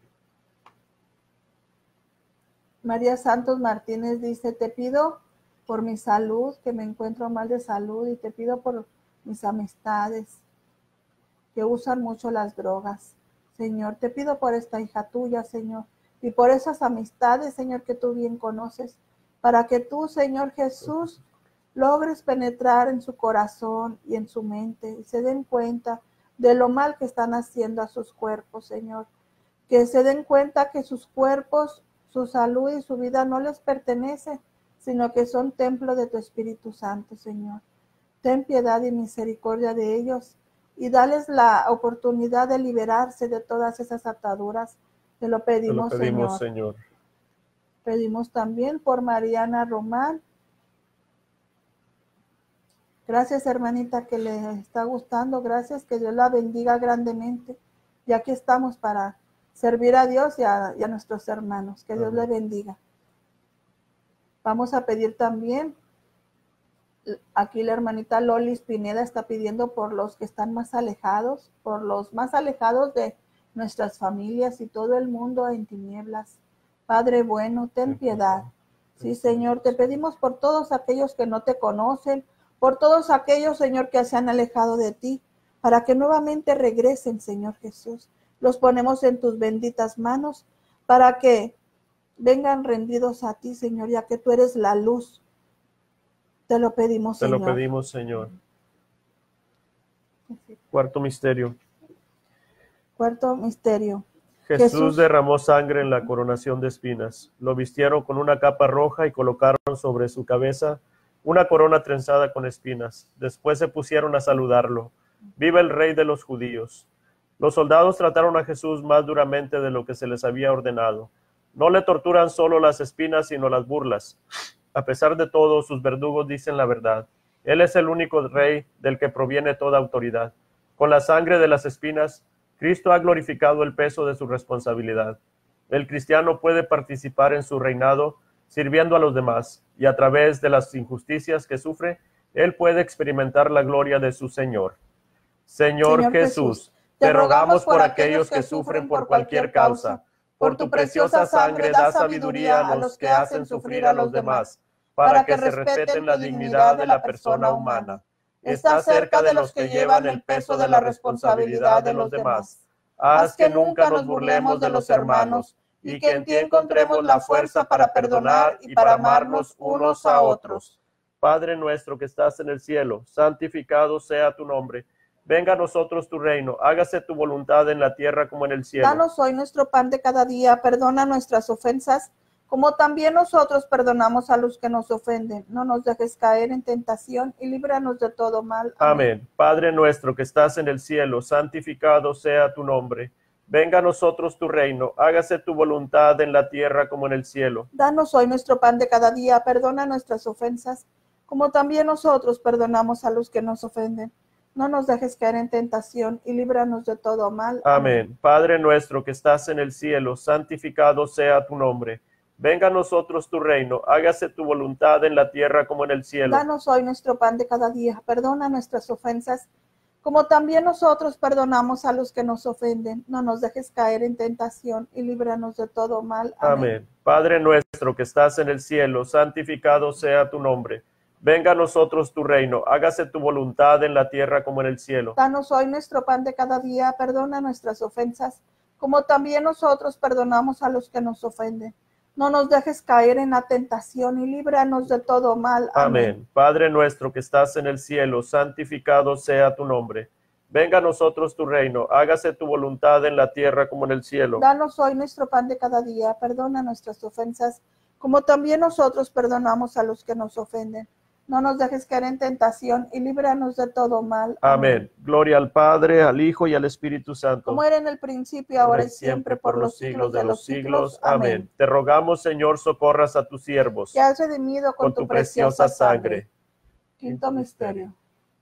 María Santos Martínez dice, te pido por mi salud, que me encuentro mal de salud, y te pido por mis amistades que usan mucho las drogas. Señor, te pido por esta hija tuya, Señor, y por esas amistades, Señor, que tú bien conoces, para que tú, Señor Jesús, logres penetrar en su corazón y en su mente y se den cuenta de lo mal que están haciendo a sus cuerpos, Señor. Que se den cuenta que sus cuerpos, su salud y su vida no les pertenece, sino que son templo de tu Espíritu Santo, Señor. Ten piedad y misericordia de ellos y dales la oportunidad de liberarse de todas esas ataduras. Te lo pedimos, Te lo pedimos, Señor. Señor. Pedimos también por Mariana Román. Gracias, hermanita, que le está gustando. Gracias, que Dios la bendiga grandemente. Y aquí estamos para servir a Dios y a, y a nuestros hermanos. Que Dios Amén. le bendiga. Vamos a pedir también, aquí la hermanita Lolis Pineda está pidiendo por los que están más alejados, por los más alejados de nuestras familias y todo el mundo en tinieblas. Padre bueno, ten piedad. Sí, Señor, te pedimos por todos aquellos que no te conocen, por todos aquellos, Señor, que se han alejado de ti, para que nuevamente regresen, Señor Jesús. Los ponemos en tus benditas manos, para que vengan rendidos a ti, Señor, ya que tú eres la luz. Te lo pedimos, Te Señor. lo pedimos, Señor. Cuarto misterio. Cuarto misterio. Jesús, Jesús derramó sangre en la coronación de espinas. Lo vistieron con una capa roja y colocaron sobre su cabeza una corona trenzada con espinas. Después se pusieron a saludarlo. ¡Viva el Rey de los judíos! Los soldados trataron a Jesús más duramente de lo que se les había ordenado. No le torturan solo las espinas, sino las burlas. A pesar de todo, sus verdugos dicen la verdad. Él es el único Rey del que proviene toda autoridad. Con la sangre de las espinas, Cristo ha glorificado el peso de su responsabilidad. El cristiano puede participar en su reinado sirviendo a los demás, y a través de las injusticias que sufre, él puede experimentar la gloria de su Señor. Señor, Señor Jesús, Jesús, te rogamos por aquellos que sufren por cualquier causa. Por tu preciosa sangre da sabiduría a los que hacen sufrir a los demás, para que se respeten la dignidad de la persona humana. Está cerca de los que llevan el peso de la responsabilidad de los demás. Haz que nunca nos burlemos de los hermanos, y que en ti encontremos la fuerza para perdonar y para amarnos unos a otros. Padre nuestro que estás en el cielo, santificado sea tu nombre. Venga a nosotros tu reino, hágase tu voluntad en la tierra como en el cielo. Danos hoy nuestro pan de cada día, perdona nuestras ofensas, como también nosotros perdonamos a los que nos ofenden. No nos dejes caer en tentación y líbranos de todo mal. Amén. Amén. Padre nuestro que estás en el cielo, santificado sea tu nombre. Venga a nosotros tu reino, hágase tu voluntad en la tierra como en el cielo. Danos hoy nuestro pan de cada día, perdona nuestras ofensas, como también nosotros perdonamos a los que nos ofenden. No nos dejes caer en tentación y líbranos de todo mal. Amén. Amén. Padre nuestro que estás en el cielo, santificado sea tu nombre. Venga a nosotros tu reino, hágase tu voluntad en la tierra como en el cielo. Danos hoy nuestro pan de cada día, perdona nuestras ofensas, como también nosotros perdonamos a los que nos ofenden. No nos dejes caer en tentación y líbranos de todo mal. Amén. Amén. Padre nuestro que estás en el cielo, santificado sea tu nombre. Venga a nosotros tu reino, hágase tu voluntad en la tierra como en el cielo. Danos hoy nuestro pan de cada día, perdona nuestras ofensas, como también nosotros perdonamos a los que nos ofenden. No nos dejes caer en la tentación y líbranos de todo mal. Amén. Amén. Padre nuestro que estás en el cielo, santificado sea tu nombre. Venga a nosotros tu reino, hágase tu voluntad en la tierra como en el cielo. Danos hoy nuestro pan de cada día, perdona nuestras ofensas, como también nosotros perdonamos a los que nos ofenden. No nos dejes caer en tentación y líbranos de todo mal. Amén. Gloria al Padre, al Hijo y al Espíritu Santo. Como era en el principio, ahora y siempre, por los siglos de los siglos. Amén. Te rogamos, Señor, socorras a tus siervos. Que has redimido con, con tu tu preciosa sangre. Quinto misterio.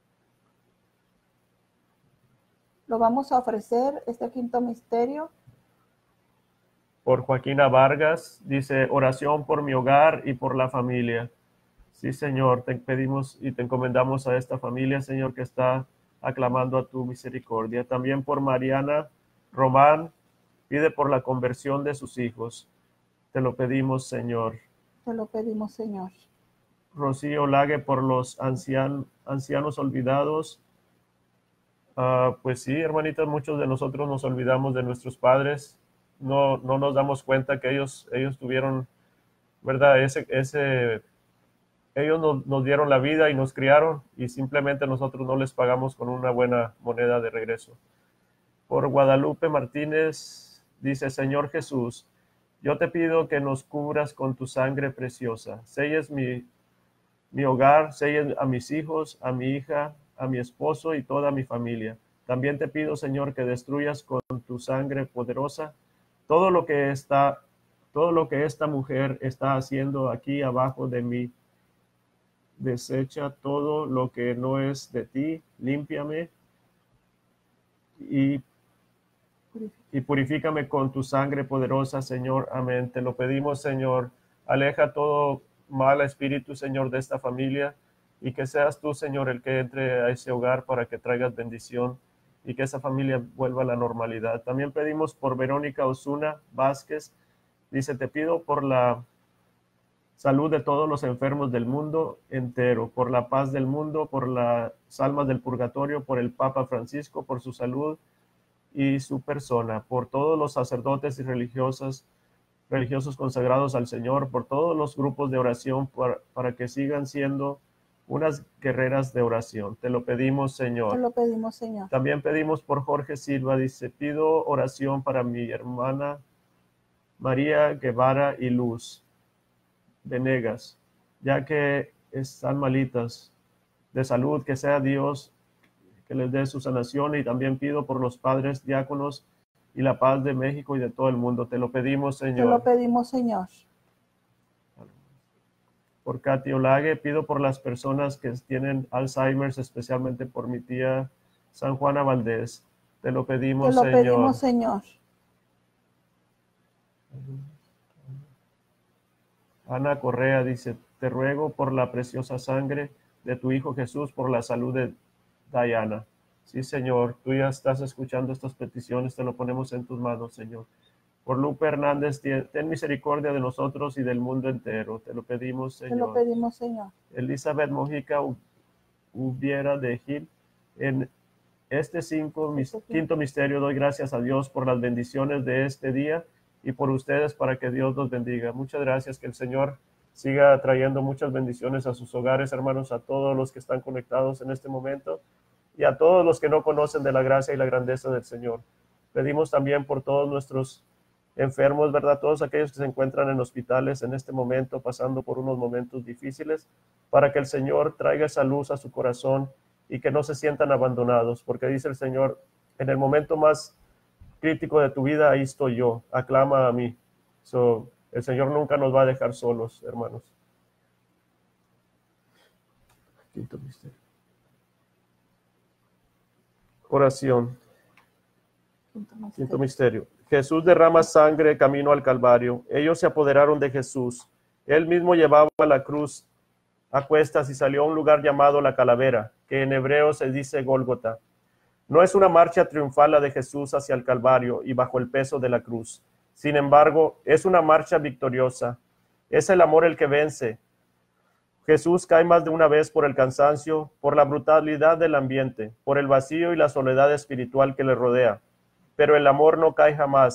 Lo vamos a ofrecer, este quinto misterio, Por Joaquina Vargas, dice, oración por mi hogar y por la familia. Sí, Señor, te pedimos y te encomendamos a esta familia, Señor, que está aclamando a tu misericordia. También por Mariana Román, pide por la conversión de sus hijos. Te lo pedimos, Señor. te lo pedimos, Señor. Rocío Lague, por los ancian, ancianos olvidados. Uh, pues sí, hermanitas, muchos de nosotros nos olvidamos de nuestros padres. No, no nos damos cuenta que ellos, ellos tuvieron, ¿verdad? Ese, ese, ellos nos, nos dieron la vida y nos criaron y simplemente nosotros no les pagamos con una buena moneda de regreso. Por Guadalupe Martínez, dice, Señor Jesús, yo te pido que nos cubras con tu sangre preciosa. Selles mi, mi hogar, selles a mis hijos, a mi hija, a mi esposo y toda mi familia. También te pido, Señor, que destruyas con tu sangre poderosa todo lo que está, todo lo que esta mujer está haciendo aquí abajo de mí. Desecha todo lo que no es de ti, límpiame y, y purifícame con tu sangre poderosa, Señor. Amén. Te lo pedimos, Señor. Aleja todo mal espíritu, Señor, de esta familia. Y que seas tú, Señor, el que entre a ese hogar para que traigas bendición y que esa familia vuelva a la normalidad. También pedimos por Verónica Osuna Vázquez. Dice, te pido por la salud de todos los enfermos del mundo entero, por la paz del mundo, por las almas del purgatorio, por el Papa Francisco, por su salud y su persona, por todos los sacerdotes y religiosas, religiosos consagrados al Señor, por todos los grupos de oración, para, para que sigan siendo unas guerreras de oración. Te lo pedimos, Señor. Te lo pedimos, Señor. También pedimos por Jorge Silva, dice, pido oración para mi hermana María Guevara y Luz Venegas, ya que están malitas de salud, que sea Dios que les dé su sanación, y también pido por los padres diáconos y la paz de México y de todo el mundo. Te lo pedimos, Señor. Te lo pedimos, Señor. Por Katy Olague, pido por las personas que tienen Alzheimer, especialmente por mi tía San Juana Valdés. Te lo pedimos, Te lo Señor. pedimos, Señor. Ana Correa dice, te ruego por la preciosa sangre de tu Hijo Jesús, por la salud de Diana. Sí, Señor, tú ya estás escuchando estas peticiones, te lo ponemos en tus manos, Señor. Por Lupe Hernández, ten misericordia de nosotros y del mundo entero. Te lo pedimos, Señor. Te lo pedimos, Señor. Elizabeth Mojica Hubiera de Gil, en este cinco, mis, quinto misterio doy gracias a Dios por las bendiciones de este día y por ustedes para que Dios los bendiga. Muchas gracias, que el Señor siga trayendo muchas bendiciones a sus hogares, hermanos, a todos los que están conectados en este momento y a todos los que no conocen de la gracia y la grandeza del Señor. Pedimos también por todos nuestros enfermos, ¿verdad? Todos aquellos que se encuentran en hospitales en este momento, pasando por unos momentos difíciles, para que el Señor traiga esa luz a su corazón y que no se sientan abandonados, porque dice el Señor, en el momento más crítico de tu vida, ahí estoy yo, aclama a mí. So, el Señor nunca nos va a dejar solos, hermanos. Quinto misterio. Oración. Quinto misterio. Quinto misterio. Jesús derrama sangre camino al Calvario. Ellos se apoderaron de Jesús. Él mismo llevaba la cruz a cuestas y salió a un lugar llamado la Calavera, que en hebreo se dice Gólgota. No es una marcha triunfal la de Jesús hacia el Calvario y bajo el peso de la cruz. Sin embargo, es una marcha victoriosa. Es el amor el que vence. Jesús cae más de una vez por el cansancio, por la brutalidad del ambiente, por el vacío y la soledad espiritual que le rodea. Pero el amor no cae jamás.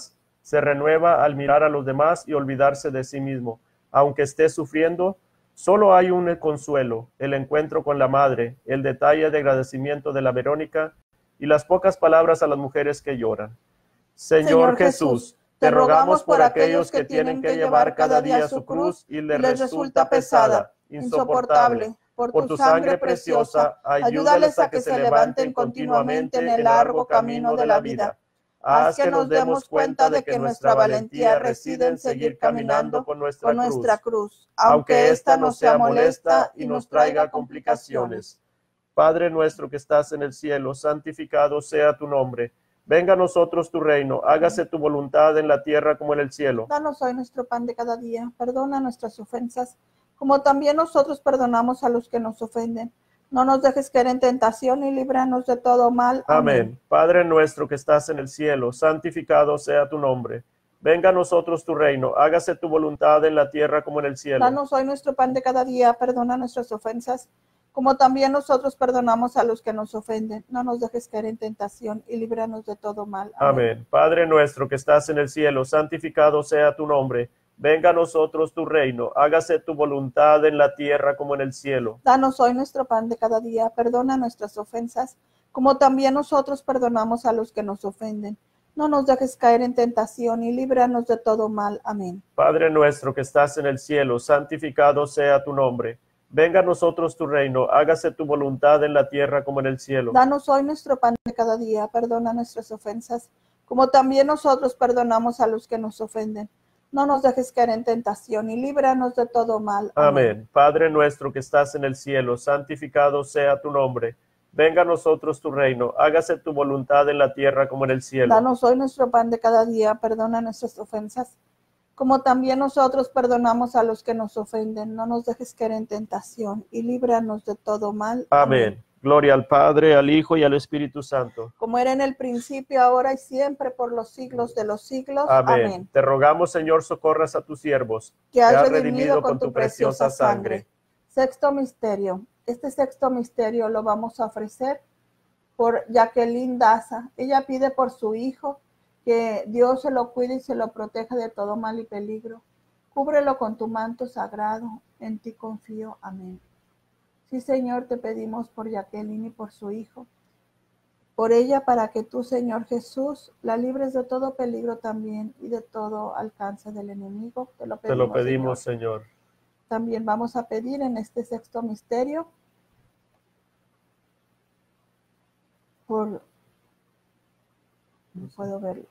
Se renueva al mirar a los demás y olvidarse de sí mismo. Aunque esté sufriendo, solo hay un consuelo, el encuentro con la madre, el detalle de agradecimiento de la Verónica y las pocas palabras a las mujeres que lloran. Señor, Señor Jesús, Jesús, te rogamos por aquellos que tienen que llevar cada día su cruz y les resulta pesada, insoportable. Por tu sangre preciosa, ayúdales a que se levanten continuamente en el largo camino de la vida. Haz que nos demos cuenta de que nuestra valentía reside en seguir caminando con nuestra, con nuestra cruz, cruz, aunque ésta nos sea molesta y nos traiga complicaciones. Padre nuestro que estás en el cielo, santificado sea tu nombre. Venga a nosotros tu reino, hágase tu voluntad en la tierra como en el cielo. Danos hoy nuestro pan de cada día, perdona nuestras ofensas, como también nosotros perdonamos a los que nos ofenden. No nos dejes caer en tentación y líbranos de todo mal. Amén. Amén. Padre nuestro que estás en el cielo, santificado sea tu nombre. Venga a nosotros tu reino, hágase tu voluntad en la tierra como en el cielo. Danos hoy nuestro pan de cada día, perdona nuestras ofensas, como también nosotros perdonamos a los que nos ofenden. No nos dejes caer en tentación y líbranos de todo mal. Amén. Amén. Padre nuestro que estás en el cielo, santificado sea tu nombre. Venga a nosotros tu reino, hágase tu voluntad en la tierra como en el cielo. Danos hoy nuestro pan de cada día, perdona nuestras ofensas, como también nosotros perdonamos a los que nos ofenden. No nos dejes caer en tentación y líbranos de todo mal. Amén. Padre nuestro que estás en el cielo, santificado sea tu nombre. Venga a nosotros tu reino, hágase tu voluntad en la tierra como en el cielo. Danos hoy nuestro pan de cada día, perdona nuestras ofensas, como también nosotros perdonamos a los que nos ofenden. No nos dejes caer en tentación y líbranos de todo mal. Amén. Amén. Padre nuestro que estás en el cielo, santificado sea tu nombre. Venga a nosotros tu reino, hágase tu voluntad en la tierra como en el cielo. Danos hoy nuestro pan de cada día, perdona nuestras ofensas, como también nosotros perdonamos a los que nos ofenden. No nos dejes caer en tentación y líbranos de todo mal. Amén. Amén. Gloria al Padre, al Hijo y al Espíritu Santo. Como era en el principio, ahora y siempre, por los siglos de los siglos. Amén. Amén. Te rogamos, Señor, socorras a tus siervos, que has redimido, redimido con tu preciosa sangre. sangre. Sexto misterio. Este sexto misterio lo vamos a ofrecer por Jacqueline Daza. Ella pide por su hijo que Dios se lo cuide y se lo proteja de todo mal y peligro. Cúbrelo con tu manto sagrado. En ti confío. Amén. Sí, Señor, te pedimos por Jacqueline y por su hijo, por ella, para que tú, Señor Jesús, la libres de todo peligro también y de todo alcance del enemigo. Te lo pedimos, te lo pedimos Señor. Señor. También vamos a pedir en este sexto misterio por... No puedo verlo.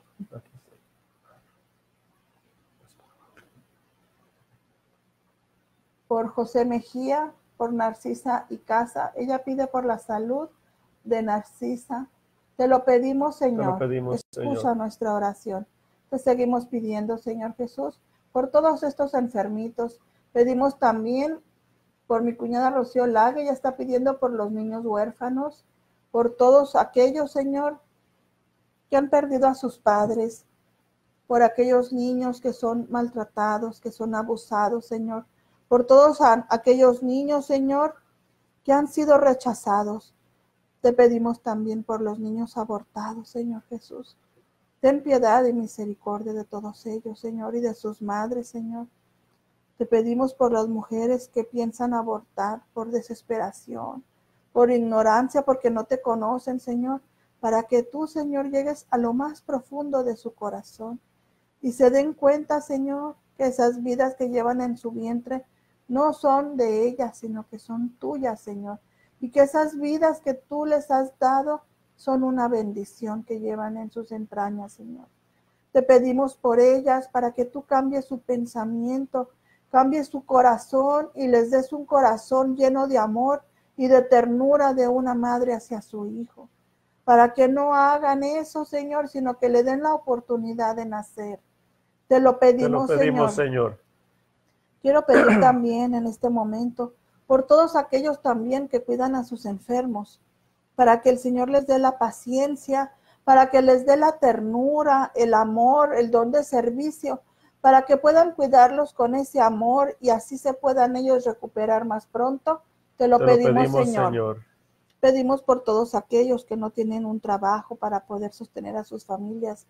Por José Mejía, por Narcisa y Casa. Ella pide por la salud de Narcisa. Te lo pedimos, Señor. Te lo pedimos, Escucha Señor. nuestra oración. Te seguimos pidiendo, Señor Jesús, por todos estos enfermitos. Pedimos también por mi cuñada Rocío Lague. Ella está pidiendo por los niños huérfanos, por todos aquellos, Señor, que han perdido a sus padres, por aquellos niños que son maltratados, que son abusados, Señor, por todos aquellos niños, Señor, que han sido rechazados. Te pedimos también por los niños abortados, Señor Jesús. Ten piedad y misericordia de todos ellos, Señor, y de sus madres, Señor. Te pedimos por las mujeres que piensan abortar por desesperación, por ignorancia, porque no te conocen, Señor, para que tú, Señor, llegues a lo más profundo de su corazón y se den cuenta, Señor, que esas vidas que llevan en su vientre no son de ellas, sino que son tuyas, Señor, y que esas vidas que tú les has dado son una bendición que llevan en sus entrañas, Señor. Te pedimos por ellas para que tú cambies su pensamiento, cambies su corazón y les des un corazón lleno de amor y de ternura de una madre hacia su hijo, para que no hagan eso, Señor, sino que le den la oportunidad de nacer. Te lo pedimos, Te lo pedimos, Señor. Señor. Quiero pedir también en este momento por todos aquellos también que cuidan a sus enfermos, para que el Señor les dé la paciencia, para que les dé la ternura, el amor, el don de servicio, para que puedan cuidarlos con ese amor y así se puedan ellos recuperar más pronto. Te lo, Te pedimos, lo pedimos, Señor. Señor. Pedimos por todos aquellos que no tienen un trabajo para poder sostener a sus familias.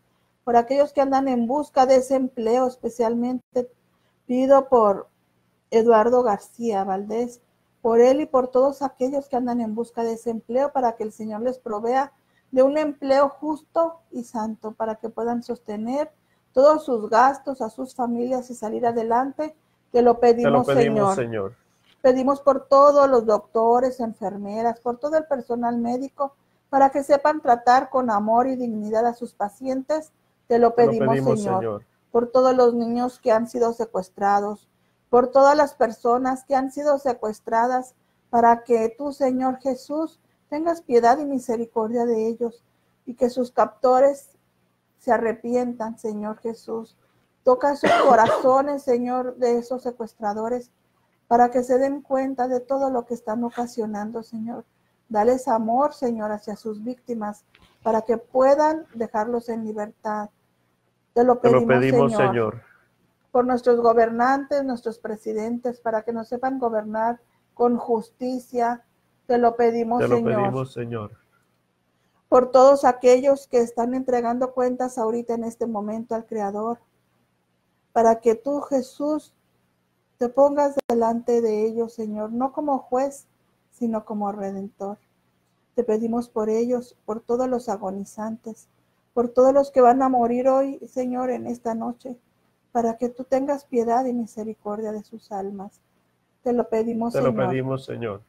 por aquellos que andan en busca de ese empleo, especialmente pido por Eduardo García Valdés, por él y por todos aquellos que andan en busca de ese empleo, para que el Señor les provea de un empleo justo y santo, para que puedan sostener todos sus gastos, a sus familias y salir adelante. Te lo pedimos, Te lo pedimos, Señor. Señor. Pedimos por todos los doctores, enfermeras, por todo el personal médico, para que sepan tratar con amor y dignidad a sus pacientes. Te lo pedimos, Te lo pedimos Señor. Señor. Por todos los niños que han sido secuestrados, por todas las personas que han sido secuestradas, para que tú, Señor Jesús, tengas piedad y misericordia de ellos, y que sus captores se arrepientan, Señor Jesús. Toca sus corazones, Señor, de esos secuestradores, para que se den cuenta de todo lo que están ocasionando, Señor. Dales amor, Señor, hacia sus víctimas, para que puedan dejarlos en libertad. Te lo pedimos, Te lo pedimos Señor, Señor. por nuestros gobernantes, nuestros presidentes, para que nos sepan gobernar con justicia. Te lo pedimos, Te lo Señor. pedimos, Señor. Por todos aquellos que están entregando cuentas ahorita en este momento al Creador, para que tú, Jesús, te pongas delante de ellos, Señor, no como juez, sino como redentor. Te pedimos por ellos, por todos los agonizantes, por todos los que van a morir hoy, Señor, en esta noche, para que tú tengas piedad y misericordia de sus almas. Te lo pedimos, Te Señor. lo pedimos, Señor.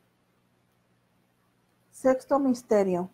Sexto misterio.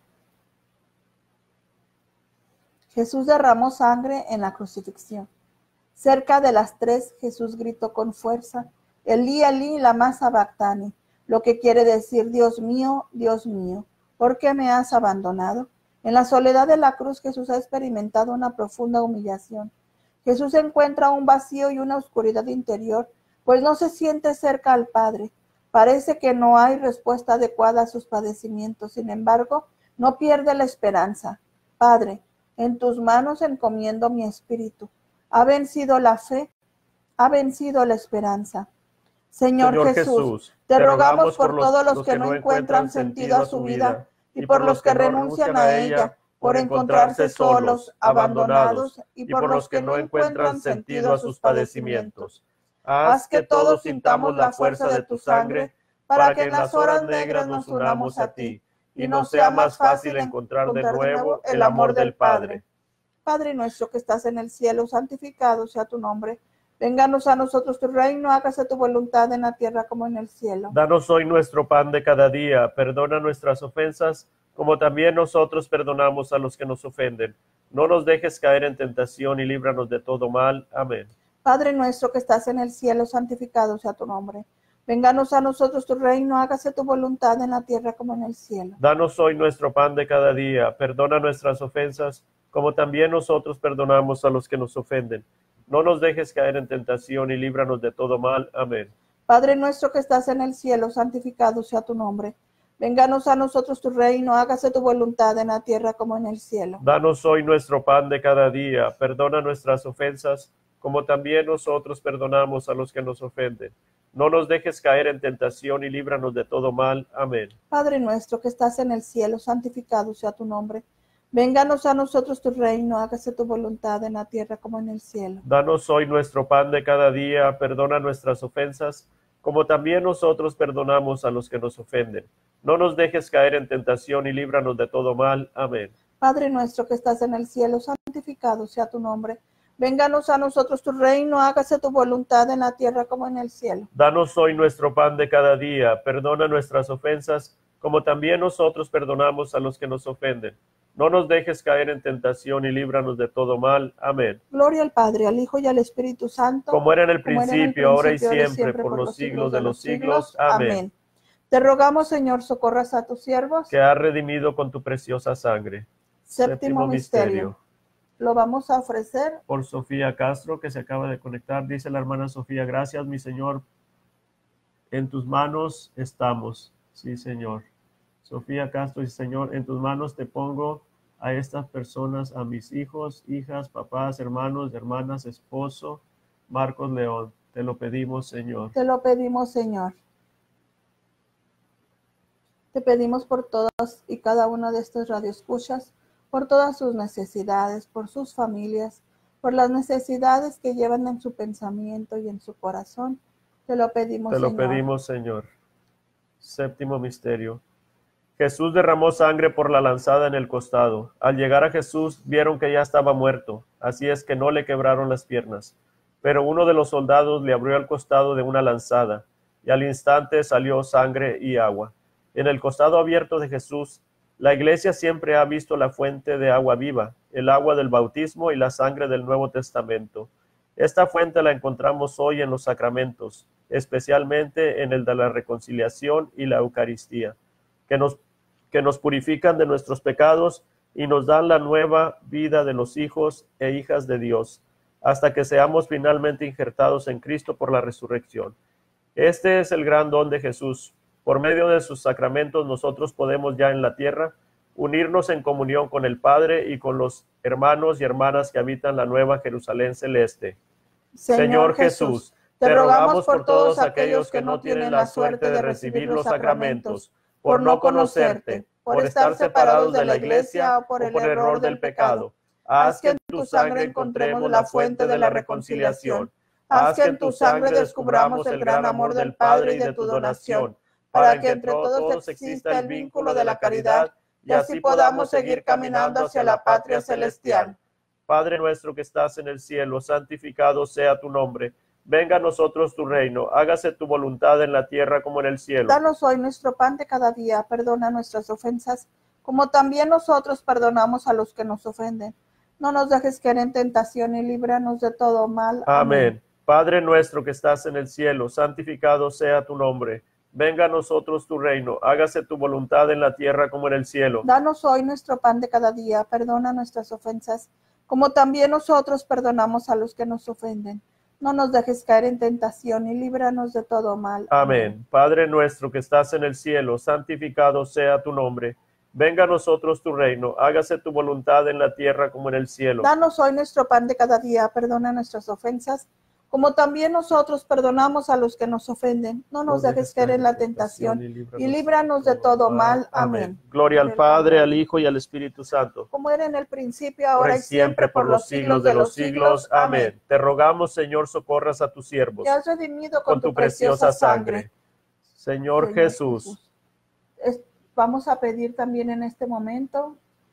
Jesús derramó sangre en la crucifixión. Cerca de las tres, Jesús gritó con fuerza, Elí, Elí, lama sabactani, lo que quiere decir, Dios mío, Dios mío, ¿por qué me has abandonado? En la soledad de la cruz, Jesús ha experimentado una profunda humillación. Jesús encuentra un vacío y una oscuridad interior, pues no se siente cerca al Padre. Parece que no hay respuesta adecuada a sus padecimientos. Sin embargo, no pierde la esperanza. Padre, en tus manos encomiendo mi espíritu. Ha vencido la fe, ha vencido la esperanza. Señor, Señor Jesús, Jesús, te te rogamos por los- todos los los que no encuentran sentido a su vida y por los que renuncian a ella, por encontrarse solos, abandonados y por los que no encuentran sentido a sus padecimientos. Haz que todos sintamos la fuerza de tu sangre para que en las horas negras nos unamos a ti y nos sea más fácil encontrar de nuevo el amor del Padre. Padre nuestro que estás en el cielo, santificado sea tu nombre. Vénganos a nosotros tu reino, hágase tu voluntad en la tierra como en el cielo. Danos hoy nuestro pan de cada día, perdona nuestras ofensas, como también nosotros perdonamos a los que nos ofenden. No nos dejes caer en tentación y líbranos de todo mal. Amén. Padre nuestro que estás en el cielo, santificado sea tu nombre. Vénganos a nosotros tu reino, hágase tu voluntad en la tierra como en el cielo. Danos hoy nuestro pan de cada día, perdona nuestras ofensas, como también nosotros perdonamos a los que nos ofenden. No nos dejes caer en tentación y líbranos de todo mal. Amén. Padre nuestro que estás en el cielo, santificado sea tu nombre. Vénganos a nosotros tu reino, hágase tu voluntad en la tierra como en el cielo. Danos hoy nuestro pan de cada día, perdona nuestras ofensas, como también nosotros perdonamos a los que nos ofenden. No nos dejes caer en tentación y líbranos de todo mal. Amén. Padre nuestro que estás en el cielo, santificado sea tu nombre. Vénganos a nosotros tu reino, hágase tu voluntad en la tierra como en el cielo. Danos hoy nuestro pan de cada día, perdona nuestras ofensas, como también nosotros perdonamos a los que nos ofenden. No nos dejes caer en tentación y líbranos de todo mal. Amén. Padre nuestro que estás en el cielo, santificado sea tu nombre. Vénganos a nosotros tu reino, hágase tu voluntad en la tierra como en el cielo. Danos hoy nuestro pan de cada día, perdona nuestras ofensas, como también nosotros perdonamos a los que nos ofenden. No nos dejes caer en tentación y líbranos de todo mal. Amén. Gloria al Padre, al Hijo y al Espíritu Santo. Como era en el como era en el principio, ahora y principio, ahora y siempre, por los siglos de los siglos. Amén. Te rogamos, Señor, socorras a tus siervos. Que has redimido con tu preciosa sangre. Séptimo misterio. Lo vamos a ofrecer por Sofía Castro, que se acaba de conectar. Dice la hermana Sofía, gracias, mi Señor. En tus manos estamos. Sí, Señor. Sofía Castro dice, Señor, en tus manos te pongo a estas personas, a mis hijos, hijas, papás, hermanos, hermanas, esposo, Marcos León. Te lo pedimos, Señor. Te lo pedimos, Señor. Te pedimos por todas y cada una de estas radioescuchas, por todas sus necesidades, por sus familias, por las necesidades que llevan en su pensamiento y en su corazón. Te lo pedimos, Te lo Señor. pedimos, Señor. Séptimo misterio. Jesús derramó sangre por la lanzada en el costado. Al llegar a Jesús, vieron que ya estaba muerto, así es que no le quebraron las piernas. Pero uno de los soldados le abrió el costado de una lanzada, y al instante salió sangre y agua. En el costado abierto de Jesús, la Iglesia siempre ha visto la fuente de agua viva, el agua del bautismo y la sangre del Nuevo Testamento. Esta fuente la encontramos hoy en los sacramentos, especialmente en el de la reconciliación y la Eucaristía, que nos, que nos purifican de nuestros pecados y nos dan la nueva vida de los hijos e hijas de Dios, hasta que seamos finalmente injertados en Cristo por la resurrección. Este es el gran don de Jesús. Por medio de sus sacramentos nosotros podemos ya en la tierra unirnos en comunión con el Padre y con los hermanos y hermanas que habitan la nueva Jerusalén celeste. Señor, Señor Jesús, te rogamos por todos aquellos que no tienen la suerte de recibir los sacramentos, por no conocerte, por estar separados de la Iglesia o por el error del pecado. Haz que en tu sangre encontremos la fuente de la reconciliación. Haz que en tu sangre descubramos el gran amor del Padre y de tu donación, para que entre todos exista el vínculo de la caridad y así podamos seguir caminando hacia la patria celestial. Padre nuestro que estás en el cielo, santificado sea tu nombre. Venga a nosotros tu reino, hágase tu voluntad en la tierra como en el cielo. Danos hoy nuestro pan de cada día, perdona nuestras ofensas, como también nosotros perdonamos a los que nos ofenden. No nos dejes caer en tentación y líbranos de todo mal. Amén. Amén. Padre nuestro que estás en el cielo, santificado sea tu nombre. Venga a nosotros tu reino, hágase tu voluntad en la tierra como en el cielo. Danos hoy nuestro pan de cada día, perdona nuestras ofensas, como también nosotros perdonamos a los que nos ofenden. No nos dejes caer en tentación y líbranos de todo mal. Amén. Padre nuestro que estás en el cielo, santificado sea tu nombre. Venga a nosotros tu reino, hágase tu voluntad en la tierra como en el cielo. Danos hoy nuestro pan de cada día, perdona nuestras ofensas, como también nosotros perdonamos a los que nos ofenden. No nos dejes caer en la tentación y líbranos de todo mal. Amén. Gloria al Padre, al Hijo y al Espíritu Santo. Como era en el principio, ahora y siempre, por los siglos de los siglos. Amén. Te rogamos, Señor, socorras a tus siervos. Que has redimido con tu preciosa sangre. Señor Jesús. Es- Vamos a pedir también en este momento,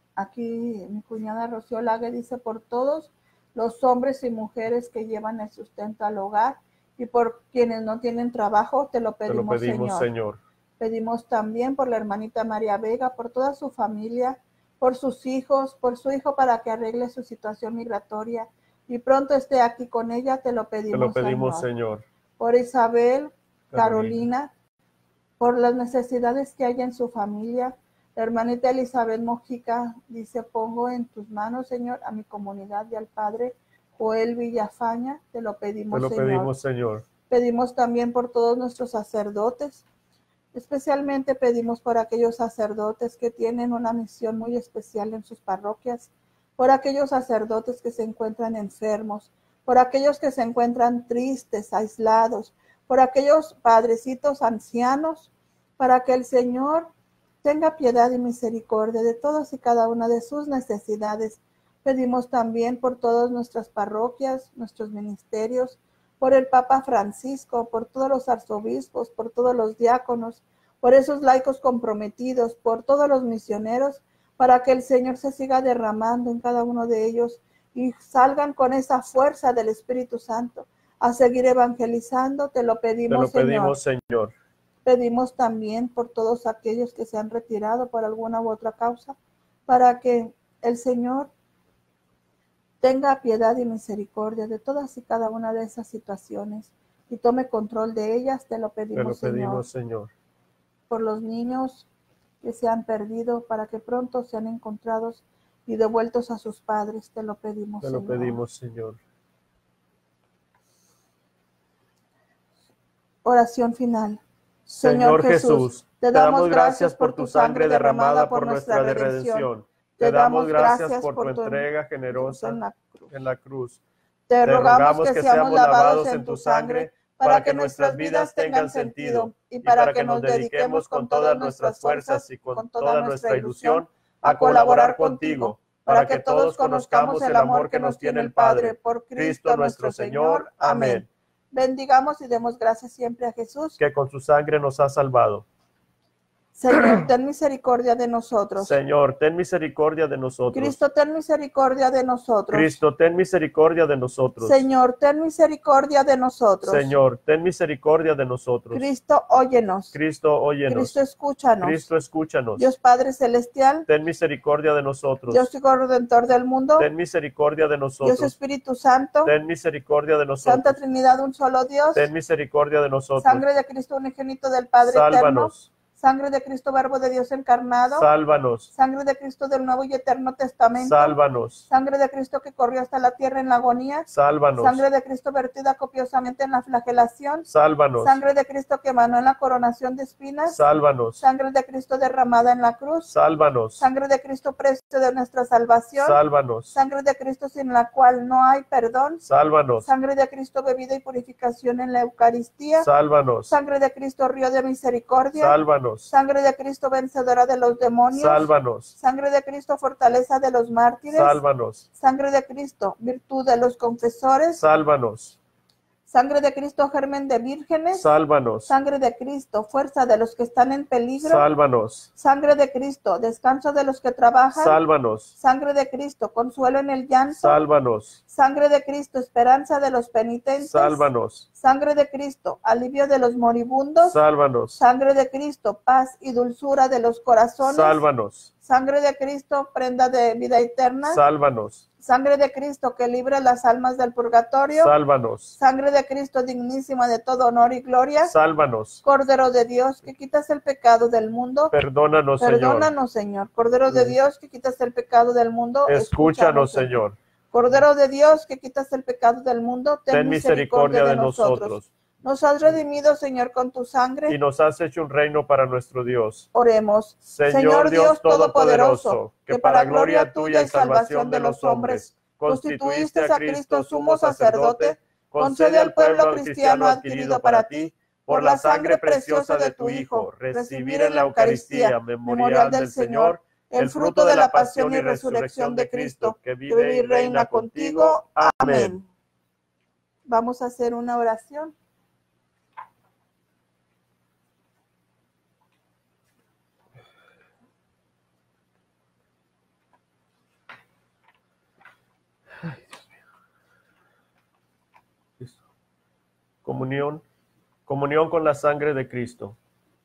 aquí mi cuñada Rocío Lague dice, por todos los hombres y mujeres que llevan el sustento al hogar y por quienes no tienen trabajo, te lo Te pedimos, lo pedimos, Señor. Señor. Pedimos también por la hermanita María Vega, por toda su familia, por sus hijos, por su hijo para que arregle su situación migratoria y pronto esté aquí con ella, te lo pedimos, Te lo pedimos, Señor. Señor. Por Isabel, Carolina. Carolina, por las necesidades que hay en su familia. La hermanita Elizabeth Mojica dice, pongo en tus manos, Señor, a mi comunidad y al Padre Joel Villafaña, te lo pedimos, Te lo Señor. pedimos, Señor. Pedimos también por todos nuestros sacerdotes, especialmente pedimos por aquellos sacerdotes que tienen una misión muy especial en sus parroquias, por aquellos sacerdotes que se encuentran enfermos, por aquellos que se encuentran tristes, aislados, por aquellos padrecitos ancianos, para que el Señor tenga piedad y misericordia de todos y cada una de sus necesidades. Pedimos también por todas nuestras parroquias, nuestros ministerios, por el Papa Francisco, por todos los arzobispos, por todos los diáconos, por esos laicos comprometidos, por todos los misioneros, para que el Señor se siga derramando en cada uno de ellos y salgan con esa fuerza del Espíritu Santo a seguir evangelizando. Te lo pedimos, Te lo pedimos, Señor. Señor. Pedimos también por todos aquellos que se han retirado por alguna u otra causa, para que el Señor tenga piedad y misericordia de todas y cada una de esas situaciones y tome control de ellas. Te lo Te pedimos, lo pedimos, Señor. Señor. Por los niños que se han perdido, para que pronto sean encontrados y devueltos a sus padres. Te lo pedimos, Te lo Señor. pedimos, Señor. Oración final. Señor Jesús, te damos gracias por tu sangre derramada por nuestra redención. Te damos gracias por tu entrega generosa en la cruz. en la cruz. Te rogamos que seamos lavados en tu sangre para que nuestras vidas tengan sentido y para que nos dediquemos con todas nuestras fuerzas y con toda nuestra ilusión a colaborar contigo, para que todos conozcamos el amor que nos tiene el Padre por Cristo nuestro Señor. Amén. Bendigamos y demos gracias siempre a Jesús, que con su sangre nos ha salvado. Señor, ten misericordia de nosotros. Señor, ten misericordia de nosotros. Cristo, ten misericordia de nosotros. Cristo, ten misericordia de nosotros. Señor, ten misericordia de nosotros. Señor, ten misericordia de nosotros. Cristo, óyenos. Cristo, óyenos. Cristo, escúchanos. Cristo, escúchanos. Dios Padre Celestial, ten misericordia de nosotros. Dios Hijo Redentor del mundo, ten misericordia de nosotros. Dios Espíritu Santo, ten misericordia de nosotros. Santa Trinidad, un solo Dios, ten misericordia de nosotros. sangre de Cristo unigénito del Padre eterno, Sálvanos. Sangre de Cristo, Verbo de Dios encarnado. Sálvanos. Sangre de Cristo del Nuevo y Eterno Testamento. Sálvanos. Sangre de Cristo que corrió hasta la tierra en la agonía. Sálvanos. Sangre de Cristo vertida copiosamente en la flagelación. Sálvanos. Sangre de Cristo que emanó en la coronación de espinas. Sálvanos. Sangre de Cristo derramada en la cruz. Sálvanos. Sangre de Cristo precio de nuestra salvación. Sálvanos. Sangre de Cristo sin la cual no hay perdón. Sálvanos. Sangre de Cristo bebida y purificación en la Eucaristía. Sálvanos. Sangre de Cristo río de misericordia. Sálvanos. Sangre de Cristo vencedora de los demonios. Sálvanos. Sangre de Cristo fortaleza de los mártires. Sálvanos. Sangre de Cristo virtud de los confesores. Sálvanos. Sangre de Cristo germen de vírgenes. Sálvanos. Sangre de Cristo fuerza de los que están en peligro. Sálvanos. Sangre de Cristo descanso de los que trabajan. Sálvanos. Sangre de Cristo consuelo en el llanto. Sálvanos. Sangre de Cristo esperanza de los penitentes. Sálvanos. Sangre de Cristo alivio de los moribundos. Sálvanos. Sangre de Cristo paz y dulzura de los corazones. Sálvanos. Sangre de Cristo prenda de vida eterna. Sálvanos. Sangre de Cristo que libra las almas del purgatorio. Sálvanos. Sangre de Cristo dignísima de todo honor y gloria. Sálvanos. Cordero de Dios que quitas el pecado del mundo. Perdónanos, Señor. Perdónanos, Señor. Cordero de Dios que quitas el pecado del mundo. Escúchanos, Señor. Cordero de Dios que quitas el pecado del mundo. Ten, Ten misericordia de nosotros. Nos has redimido, Señor, con tu sangre. Y nos has hecho un reino para nuestro Dios. Oremos. Señor Dios Todopoderoso, que para gloria tuya y salvación de los hombres, constituiste a Cristo sumo sacerdote, concede al pueblo cristiano adquirido para ti, por la sangre preciosa de tu Hijo, recibir en la Eucaristía memorial del Señor, el fruto de la pasión y resurrección de Cristo, que vive y reina contigo. Amén. Vamos a hacer una oración. Comunión, comunión con la sangre de Cristo.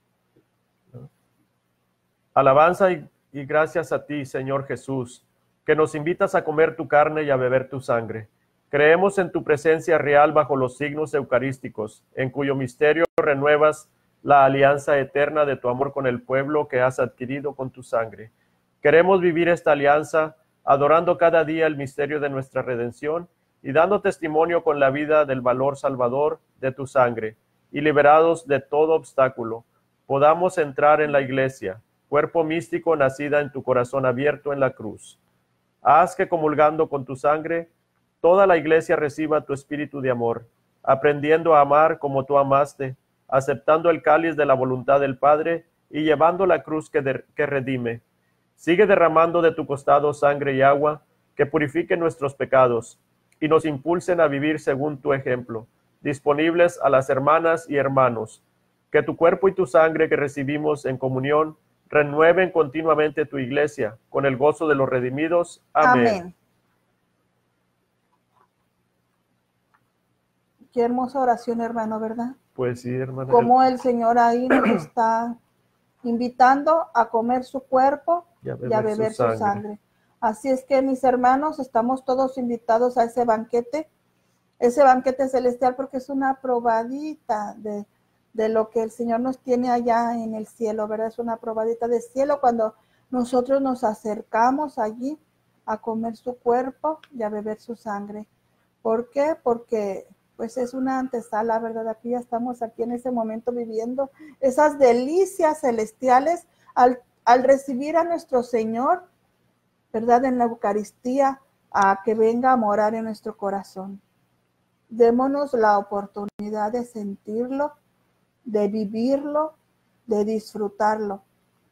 Alabanza y, y gracias a ti, Señor Jesús, que nos invitas a comer tu carne y a beber tu sangre. Creemos en tu presencia real bajo los signos eucarísticos, en cuyo misterio renuevas la alianza eterna de tu amor con el pueblo que has adquirido con tu sangre. Queremos vivir esta alianza adorando cada día el misterio de nuestra redención y dando testimonio con la vida del valor salvador de tu sangre, y liberados de todo obstáculo, podamos entrar en la iglesia, cuerpo místico nacida en tu corazón abierto en la cruz. Haz que comulgando con tu sangre, toda la iglesia reciba tu espíritu de amor, aprendiendo a amar como tú amaste, aceptando el cáliz de la voluntad del Padre y llevando la cruz que, de, que redime. Sigue derramando de tu costado sangre y agua que purifique nuestros pecados y nos impulsen a vivir según tu ejemplo, disponibles a las hermanas y hermanos. Que tu cuerpo y tu sangre que recibimos en comunión renueven continuamente tu iglesia con el gozo de los redimidos. Amén. Amén. Qué hermosa oración, hermano, ¿verdad? Pues sí, hermano. Como el Señor ahí nos está invitando a comer su cuerpo y a beber, y a beber su, sangre. su sangre. Así es que, mis hermanos, estamos todos invitados a ese banquete, ese banquete celestial, porque es una probadita de, de lo que el Señor nos tiene allá en el cielo, ¿verdad? Es una probadita de cielo cuando nosotros nos acercamos allí a comer su cuerpo y a beber su sangre. ¿Por qué? Porque pues es una antesala, ¿verdad? Aquí ya estamos aquí en ese momento viviendo esas delicias celestiales al, al recibir a nuestro Señor, ¿verdad? En la Eucaristía, a que venga a morar en nuestro corazón. Démonos la oportunidad de sentirlo, de vivirlo, de disfrutarlo.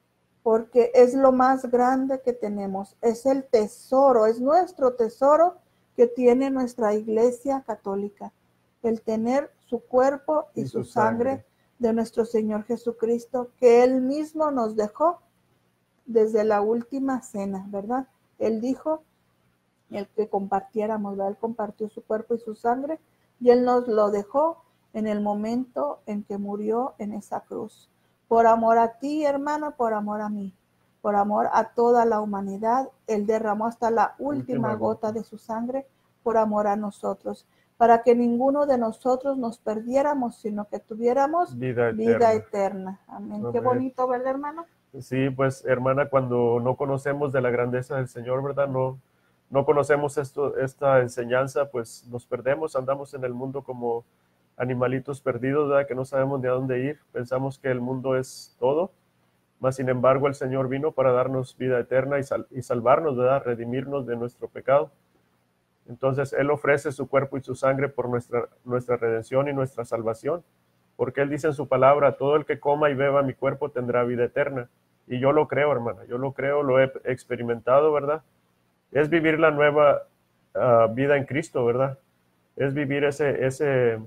porque es lo más grande que tenemos, es el tesoro, es nuestro tesoro que tiene nuestra Iglesia Católica, el tener su cuerpo y, y su, su sangre, sangre de nuestro Señor Jesucristo, que Él mismo nos dejó desde la última cena, ¿verdad? Él dijo el que compartiéramos, ¿verdad? Él compartió su cuerpo y su sangre, y Él nos lo dejó en el momento en que murió en esa cruz. Por amor a ti, hermano, por amor a mí, por amor a toda la humanidad, Él derramó hasta la última, última gota de su sangre por amor a nosotros, para que ninguno de nosotros nos perdiéramos, sino que tuviéramos vida eterna. Vida eterna. Amén. Amén. Qué bonito, ¿verdad, hermano? Sí, pues, hermana, cuando no conocemos de la grandeza del Señor, ¿verdad? No, no conocemos esto, esta enseñanza, pues nos perdemos, andamos en el mundo como animalitos perdidos, ¿verdad? Que no sabemos ni a dónde ir, pensamos que el mundo es todo, mas sin embargo el Señor vino para darnos vida eterna y, sal, y salvarnos, ¿verdad? Redimirnos de nuestro pecado. Entonces Él ofrece su cuerpo y su sangre por nuestra, nuestra redención y nuestra salvación, porque Él dice en su palabra, todo el que coma y beba mi cuerpo tendrá vida eterna. Y yo lo creo, hermana, yo lo creo, lo he experimentado, ¿verdad? Es vivir la nueva uh, vida en Cristo, ¿verdad? Es vivir ese... ese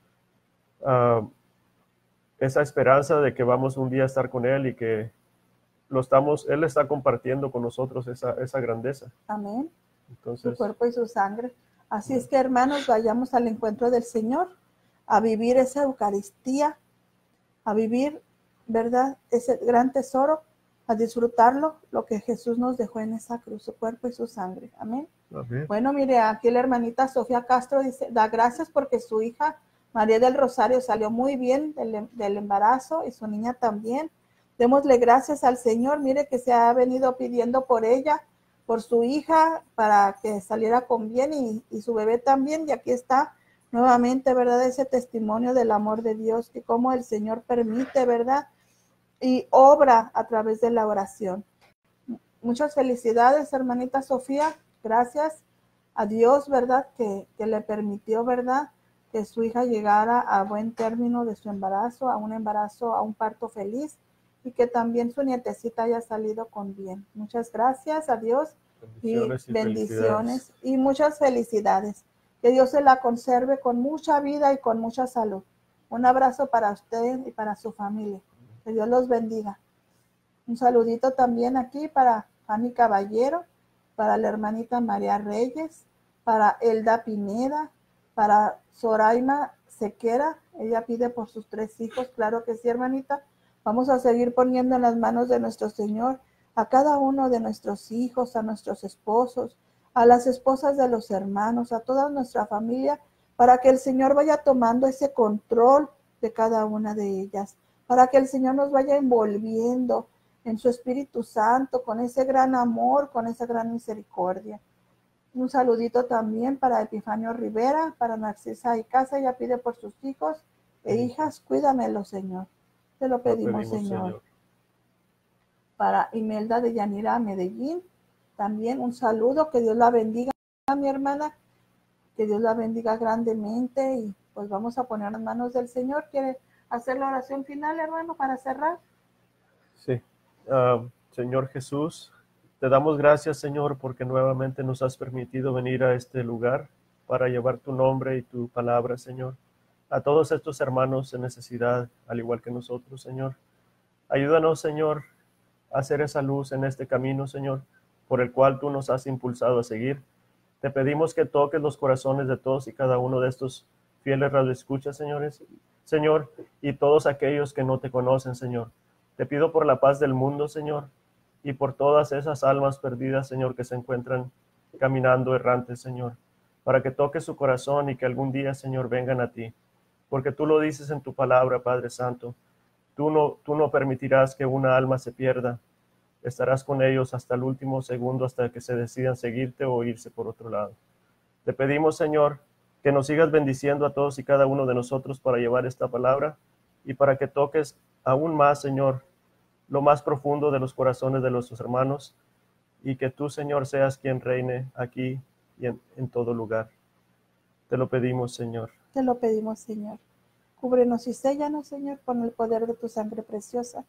Uh, esa esperanza de que vamos un día a estar con Él y que lo estamos, Él está compartiendo con nosotros esa, esa grandeza. Amén. Entonces, su cuerpo y su sangre. Así amén. Es que, hermanos, vayamos al encuentro del Señor, a vivir esa Eucaristía, a vivir, ¿verdad? Ese gran tesoro, a disfrutarlo, lo que Jesús nos dejó en esa cruz, su cuerpo y su sangre. Amén. Amén. Bueno, mire, aquí la hermanita Sofía Castro dice, da gracias porque su hija María del Rosario salió muy bien del, del embarazo y su niña también. Démosle gracias al Señor. Mire que se ha venido pidiendo por ella, por su hija, para que saliera con bien y, y su bebé también. Y aquí está nuevamente, ¿verdad? Ese testimonio del amor de Dios, que como el Señor permite, ¿verdad? Y obra a través de la oración. Muchas felicidades, hermanita Sofía. Gracias a Dios, ¿verdad? Que, que le permitió, ¿verdad? Que su hija llegara a buen término de su embarazo, a un embarazo, a un parto feliz, y que también su nietecita haya salido con bien. Muchas gracias a Dios bendiciones y, y bendiciones y muchas felicidades. Que Dios se la conserve con mucha vida y con mucha salud. Un abrazo para usted y para su familia. Que Dios los bendiga. Un saludito también aquí para Fanny Caballero, para la hermanita María Reyes, para Elda Pineda, para Zoraima Sequera. Ella pide por sus tres hijos. Claro que sí, hermanita. Vamos a seguir poniendo en las manos de nuestro Señor a cada uno de nuestros hijos, a nuestros esposos, a las esposas de los hermanos, a toda nuestra familia, para que el Señor vaya tomando ese control de cada una de ellas, para que el Señor nos vaya envolviendo en su Espíritu Santo, con ese gran amor, con esa gran misericordia. Un saludito también para Epifanio Rivera, para Narcisa y Casa. Ella pide por sus hijos e hijas, cuídamelo, Señor. Te lo pedimos, lo pedimos Señor. Señor. Para Imelda de Yanira Medellín, también un saludo, que Dios la bendiga, mi hermana, que Dios la bendiga grandemente, y pues vamos a poner en manos del Señor. ¿Quiere hacer la oración final, hermano, para cerrar? Sí. Uh, Señor Jesús, te damos gracias, Señor, porque nuevamente nos has permitido venir a este lugar para llevar tu nombre y tu palabra, Señor, a todos estos hermanos en necesidad, al igual que nosotros, Señor. Ayúdanos, Señor, a hacer esa luz en este camino, Señor, por el cual tú nos has impulsado a seguir. Te pedimos que toques los corazones de todos y cada uno de estos fieles radioescuchas, señores, Señor, y todos aquellos que no te conocen, Señor. Te pido por la paz del mundo, Señor, y por todas esas almas perdidas, Señor, que se encuentran caminando errantes, Señor, para que toques su corazón y que algún día, Señor, vengan a ti. Porque tú lo dices en tu palabra, Padre Santo. Tú no, tú no permitirás que una alma se pierda. Estarás con ellos hasta el último segundo, hasta que se decidan seguirte o irse por otro lado. Te pedimos, Señor, que nos sigas bendiciendo a todos y cada uno de nosotros para llevar esta palabra y para que toques aún más, Señor, lo más profundo de los corazones de nuestros hermanos, y que tú, Señor, seas quien reine aquí y en, en todo lugar. Te lo pedimos, Señor. Te lo pedimos, Señor. Cúbrenos y séllanos, Señor, con el poder de tu sangre preciosa.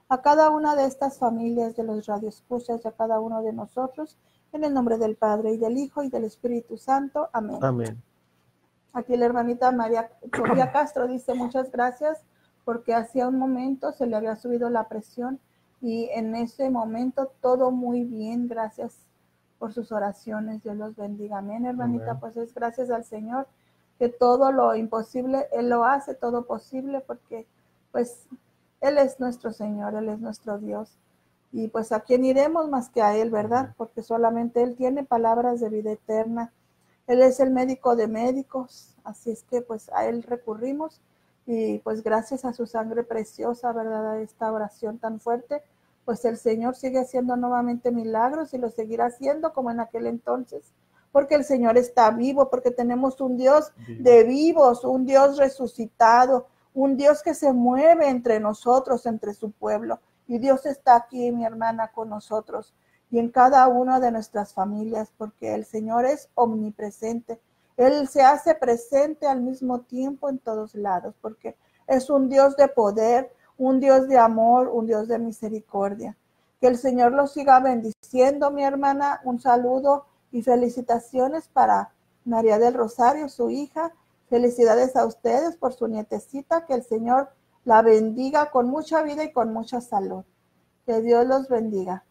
a cada una de estas familias de los radioescuchas y a cada uno de nosotros, en el nombre del Padre, y del Hijo, y del Espíritu Santo. Amén. Amén. Aquí la hermanita María Sofía Castro dice: muchas gracias, porque hacía un momento se le había subido la presión y en ese momento todo muy bien. Gracias por sus oraciones. Dios los bendiga. Amén, hermanita. Amén. Pues es gracias al Señor que todo lo imposible, Él lo hace todo posible, porque pues Él es nuestro Señor, Él es nuestro Dios. Y pues a quién iremos más que a Él, ¿verdad? Porque solamente Él tiene palabras de vida eterna. Él es el médico de médicos, así es que pues a Él recurrimos y pues gracias a su sangre preciosa, ¿verdad? A esta oración tan fuerte, pues el Señor sigue haciendo nuevamente milagros y lo seguirá haciendo como en aquel entonces, porque el Señor está vivo, porque tenemos un Dios de vivos, un Dios resucitado, un Dios que se mueve entre nosotros, entre su pueblo, y Dios está aquí, mi hermana, con nosotros y en cada una de nuestras familias, porque el Señor es omnipresente. Él se hace presente al mismo tiempo en todos lados, porque es un Dios de poder, un Dios de amor, un Dios de misericordia. Que el Señor los siga bendiciendo, mi hermana. Un saludo y felicitaciones para María del Rosario, su hija. Felicidades a ustedes por su nietecita. Que el Señor la bendiga con mucha vida y con mucha salud. Que Dios los bendiga.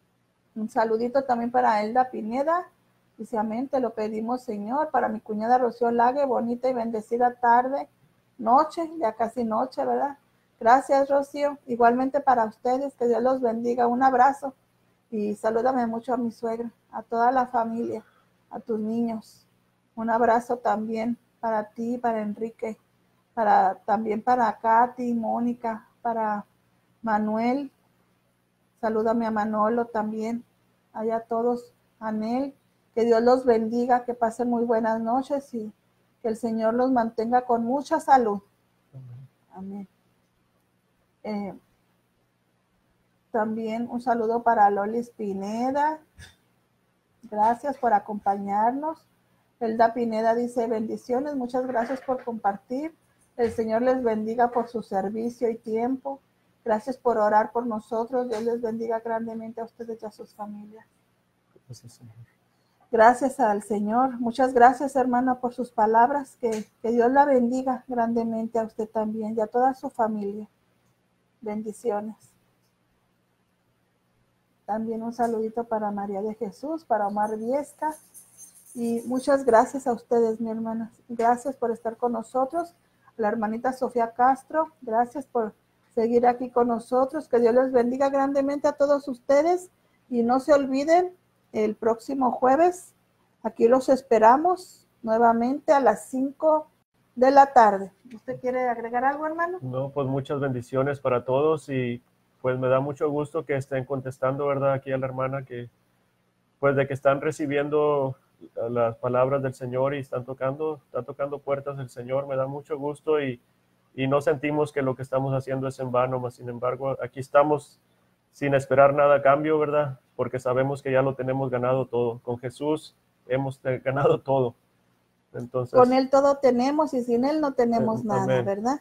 Un saludito también para Elda Pineda. Dice: amén, te lo pedimos, Señor. Para mi cuñada Rocío Lague, bonita y bendecida tarde, noche, ya casi noche, ¿verdad? Gracias, Rocío. Igualmente para ustedes, que Dios los bendiga. Un abrazo y salúdame mucho a mi suegra, a toda la familia, a tus niños. Un abrazo también para ti, para Enrique, para también para Katy, Mónica, para Manuel. Salúdame a Manolo también, allá todos, Anel, que Dios los bendiga, que pasen muy buenas noches y que el Señor los mantenga con mucha salud. Amén. Amén. Eh, también un saludo para Lolis Pineda, gracias por acompañarnos. Elda Pineda dice: bendiciones, muchas gracias por compartir. El Señor les bendiga por su servicio y tiempo. Gracias por orar por nosotros. Dios les bendiga grandemente a ustedes y a sus familias. Gracias, Señor. Gracias al Señor. Muchas gracias, hermana, por sus palabras. Que, que Dios la bendiga grandemente a usted también y a toda su familia. Bendiciones. También un saludito para María de Jesús, para Omar Viesca. Y muchas gracias a ustedes, mi hermana. Gracias por estar con nosotros. A la hermanita Sofía Castro, gracias por seguir aquí con nosotros. Que Dios les bendiga grandemente a todos ustedes. Y no se olviden, el próximo jueves, aquí los esperamos nuevamente a las cinco de la tarde. ¿Usted quiere agregar algo, hermano? No, pues muchas bendiciones para todos y pues me da mucho gusto que estén contestando, ¿verdad? Aquí a la hermana, que pues de que están recibiendo las palabras del Señor y están tocando, están tocando puertas del Señor. Me da mucho gusto y, y no sentimos que lo que estamos haciendo es en vano, mas sin embargo, aquí estamos sin esperar nada a cambio, ¿verdad? Porque sabemos que ya lo tenemos ganado todo. Con Jesús hemos ganado todo. Entonces, con Él todo tenemos y sin Él no tenemos eh, nada, amén. ¿verdad?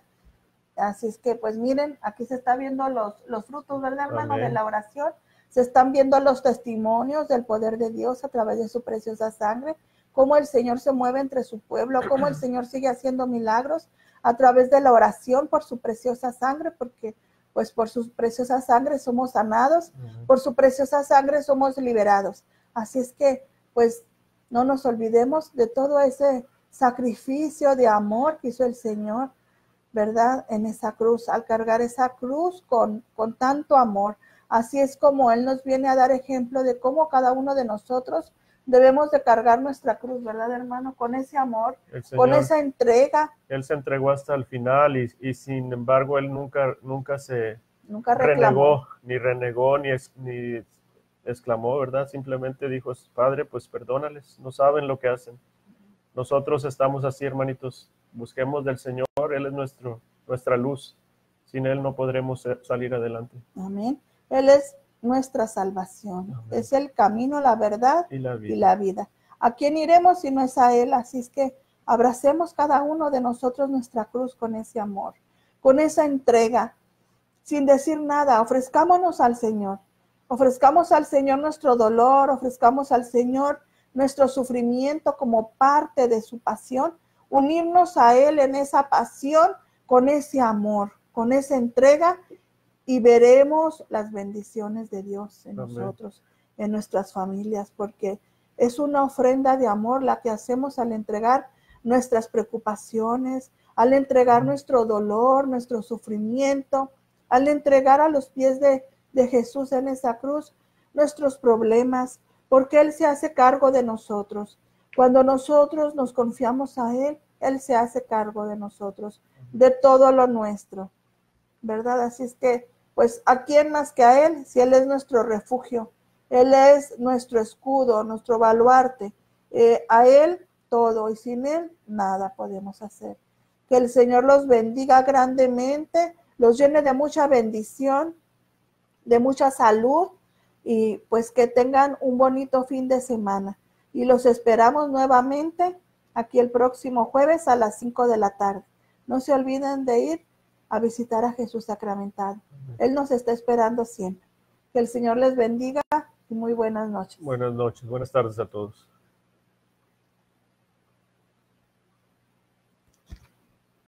Así es que, pues miren, aquí se está viendo los, los frutos, ¿verdad, hermano? Amén. De la oración. Se están viendo los testimonios del poder de Dios a través de su preciosa sangre, cómo el Señor se mueve entre su pueblo, cómo el Señor sigue haciendo milagros a través de la oración por su preciosa sangre, porque pues por su preciosa sangre somos sanados, uh-huh. Por su preciosa sangre somos liberados. Así es que, pues, no nos olvidemos de todo ese sacrificio de amor que hizo el Señor, ¿verdad? En esa cruz, al cargar esa cruz con, con tanto amor. Así es como Él nos viene a dar ejemplo de cómo cada uno de nosotros debemos de cargar nuestra cruz, ¿verdad, hermano? Con ese amor, Señor, con esa entrega. Él se entregó hasta el final y, y sin embargo Él nunca, nunca se nunca renegó, ni renegó, ni, es, ni exclamó, ¿verdad? Simplemente dijo: Padre, pues perdónales, no saben lo que hacen. Nosotros estamos así, hermanitos. Busquemos del Señor, Él es nuestro, nuestra luz. Sin Él no podremos salir adelante. Amén. Él es nuestra salvación. Amén. Es el camino, la verdad y la, y la vida. ¿A quién iremos si no es a Él? Así es que abracemos cada uno de nosotros nuestra cruz con ese amor, con esa entrega. sin decir nada, ofrezcámonos al Señor. Ofrezcamos al Señor nuestro dolor, ofrezcamos al Señor nuestro sufrimiento como parte de su pasión, unirnos a Él en esa pasión, con ese amor, con esa entrega, y veremos las bendiciones de Dios en Amén. nosotros, en nuestras familias, porque es una ofrenda de amor la que hacemos al entregar nuestras preocupaciones, al entregar nuestro dolor, nuestro sufrimiento, al entregar a los pies de, de Jesús en esa cruz nuestros problemas, porque Él se hace cargo de nosotros. Cuando nosotros nos confiamos a Él, Él se hace cargo de nosotros, de todo lo nuestro, ¿verdad? Así es que, pues, ¿a quién más que a Él? Si Él es nuestro refugio, Él es nuestro escudo, nuestro baluarte, eh, a Él todo, y sin Él nada podemos hacer. Que el Señor los bendiga grandemente, los llene de mucha bendición, de mucha salud, y pues que tengan un bonito fin de semana. Y los esperamos nuevamente aquí el próximo jueves a las cinco de la tarde. No se olviden de ir a visitar a Jesús sacramentado. Él nos está esperando siempre. Que el Señor les bendiga y muy buenas noches. Buenas noches, buenas tardes a todos.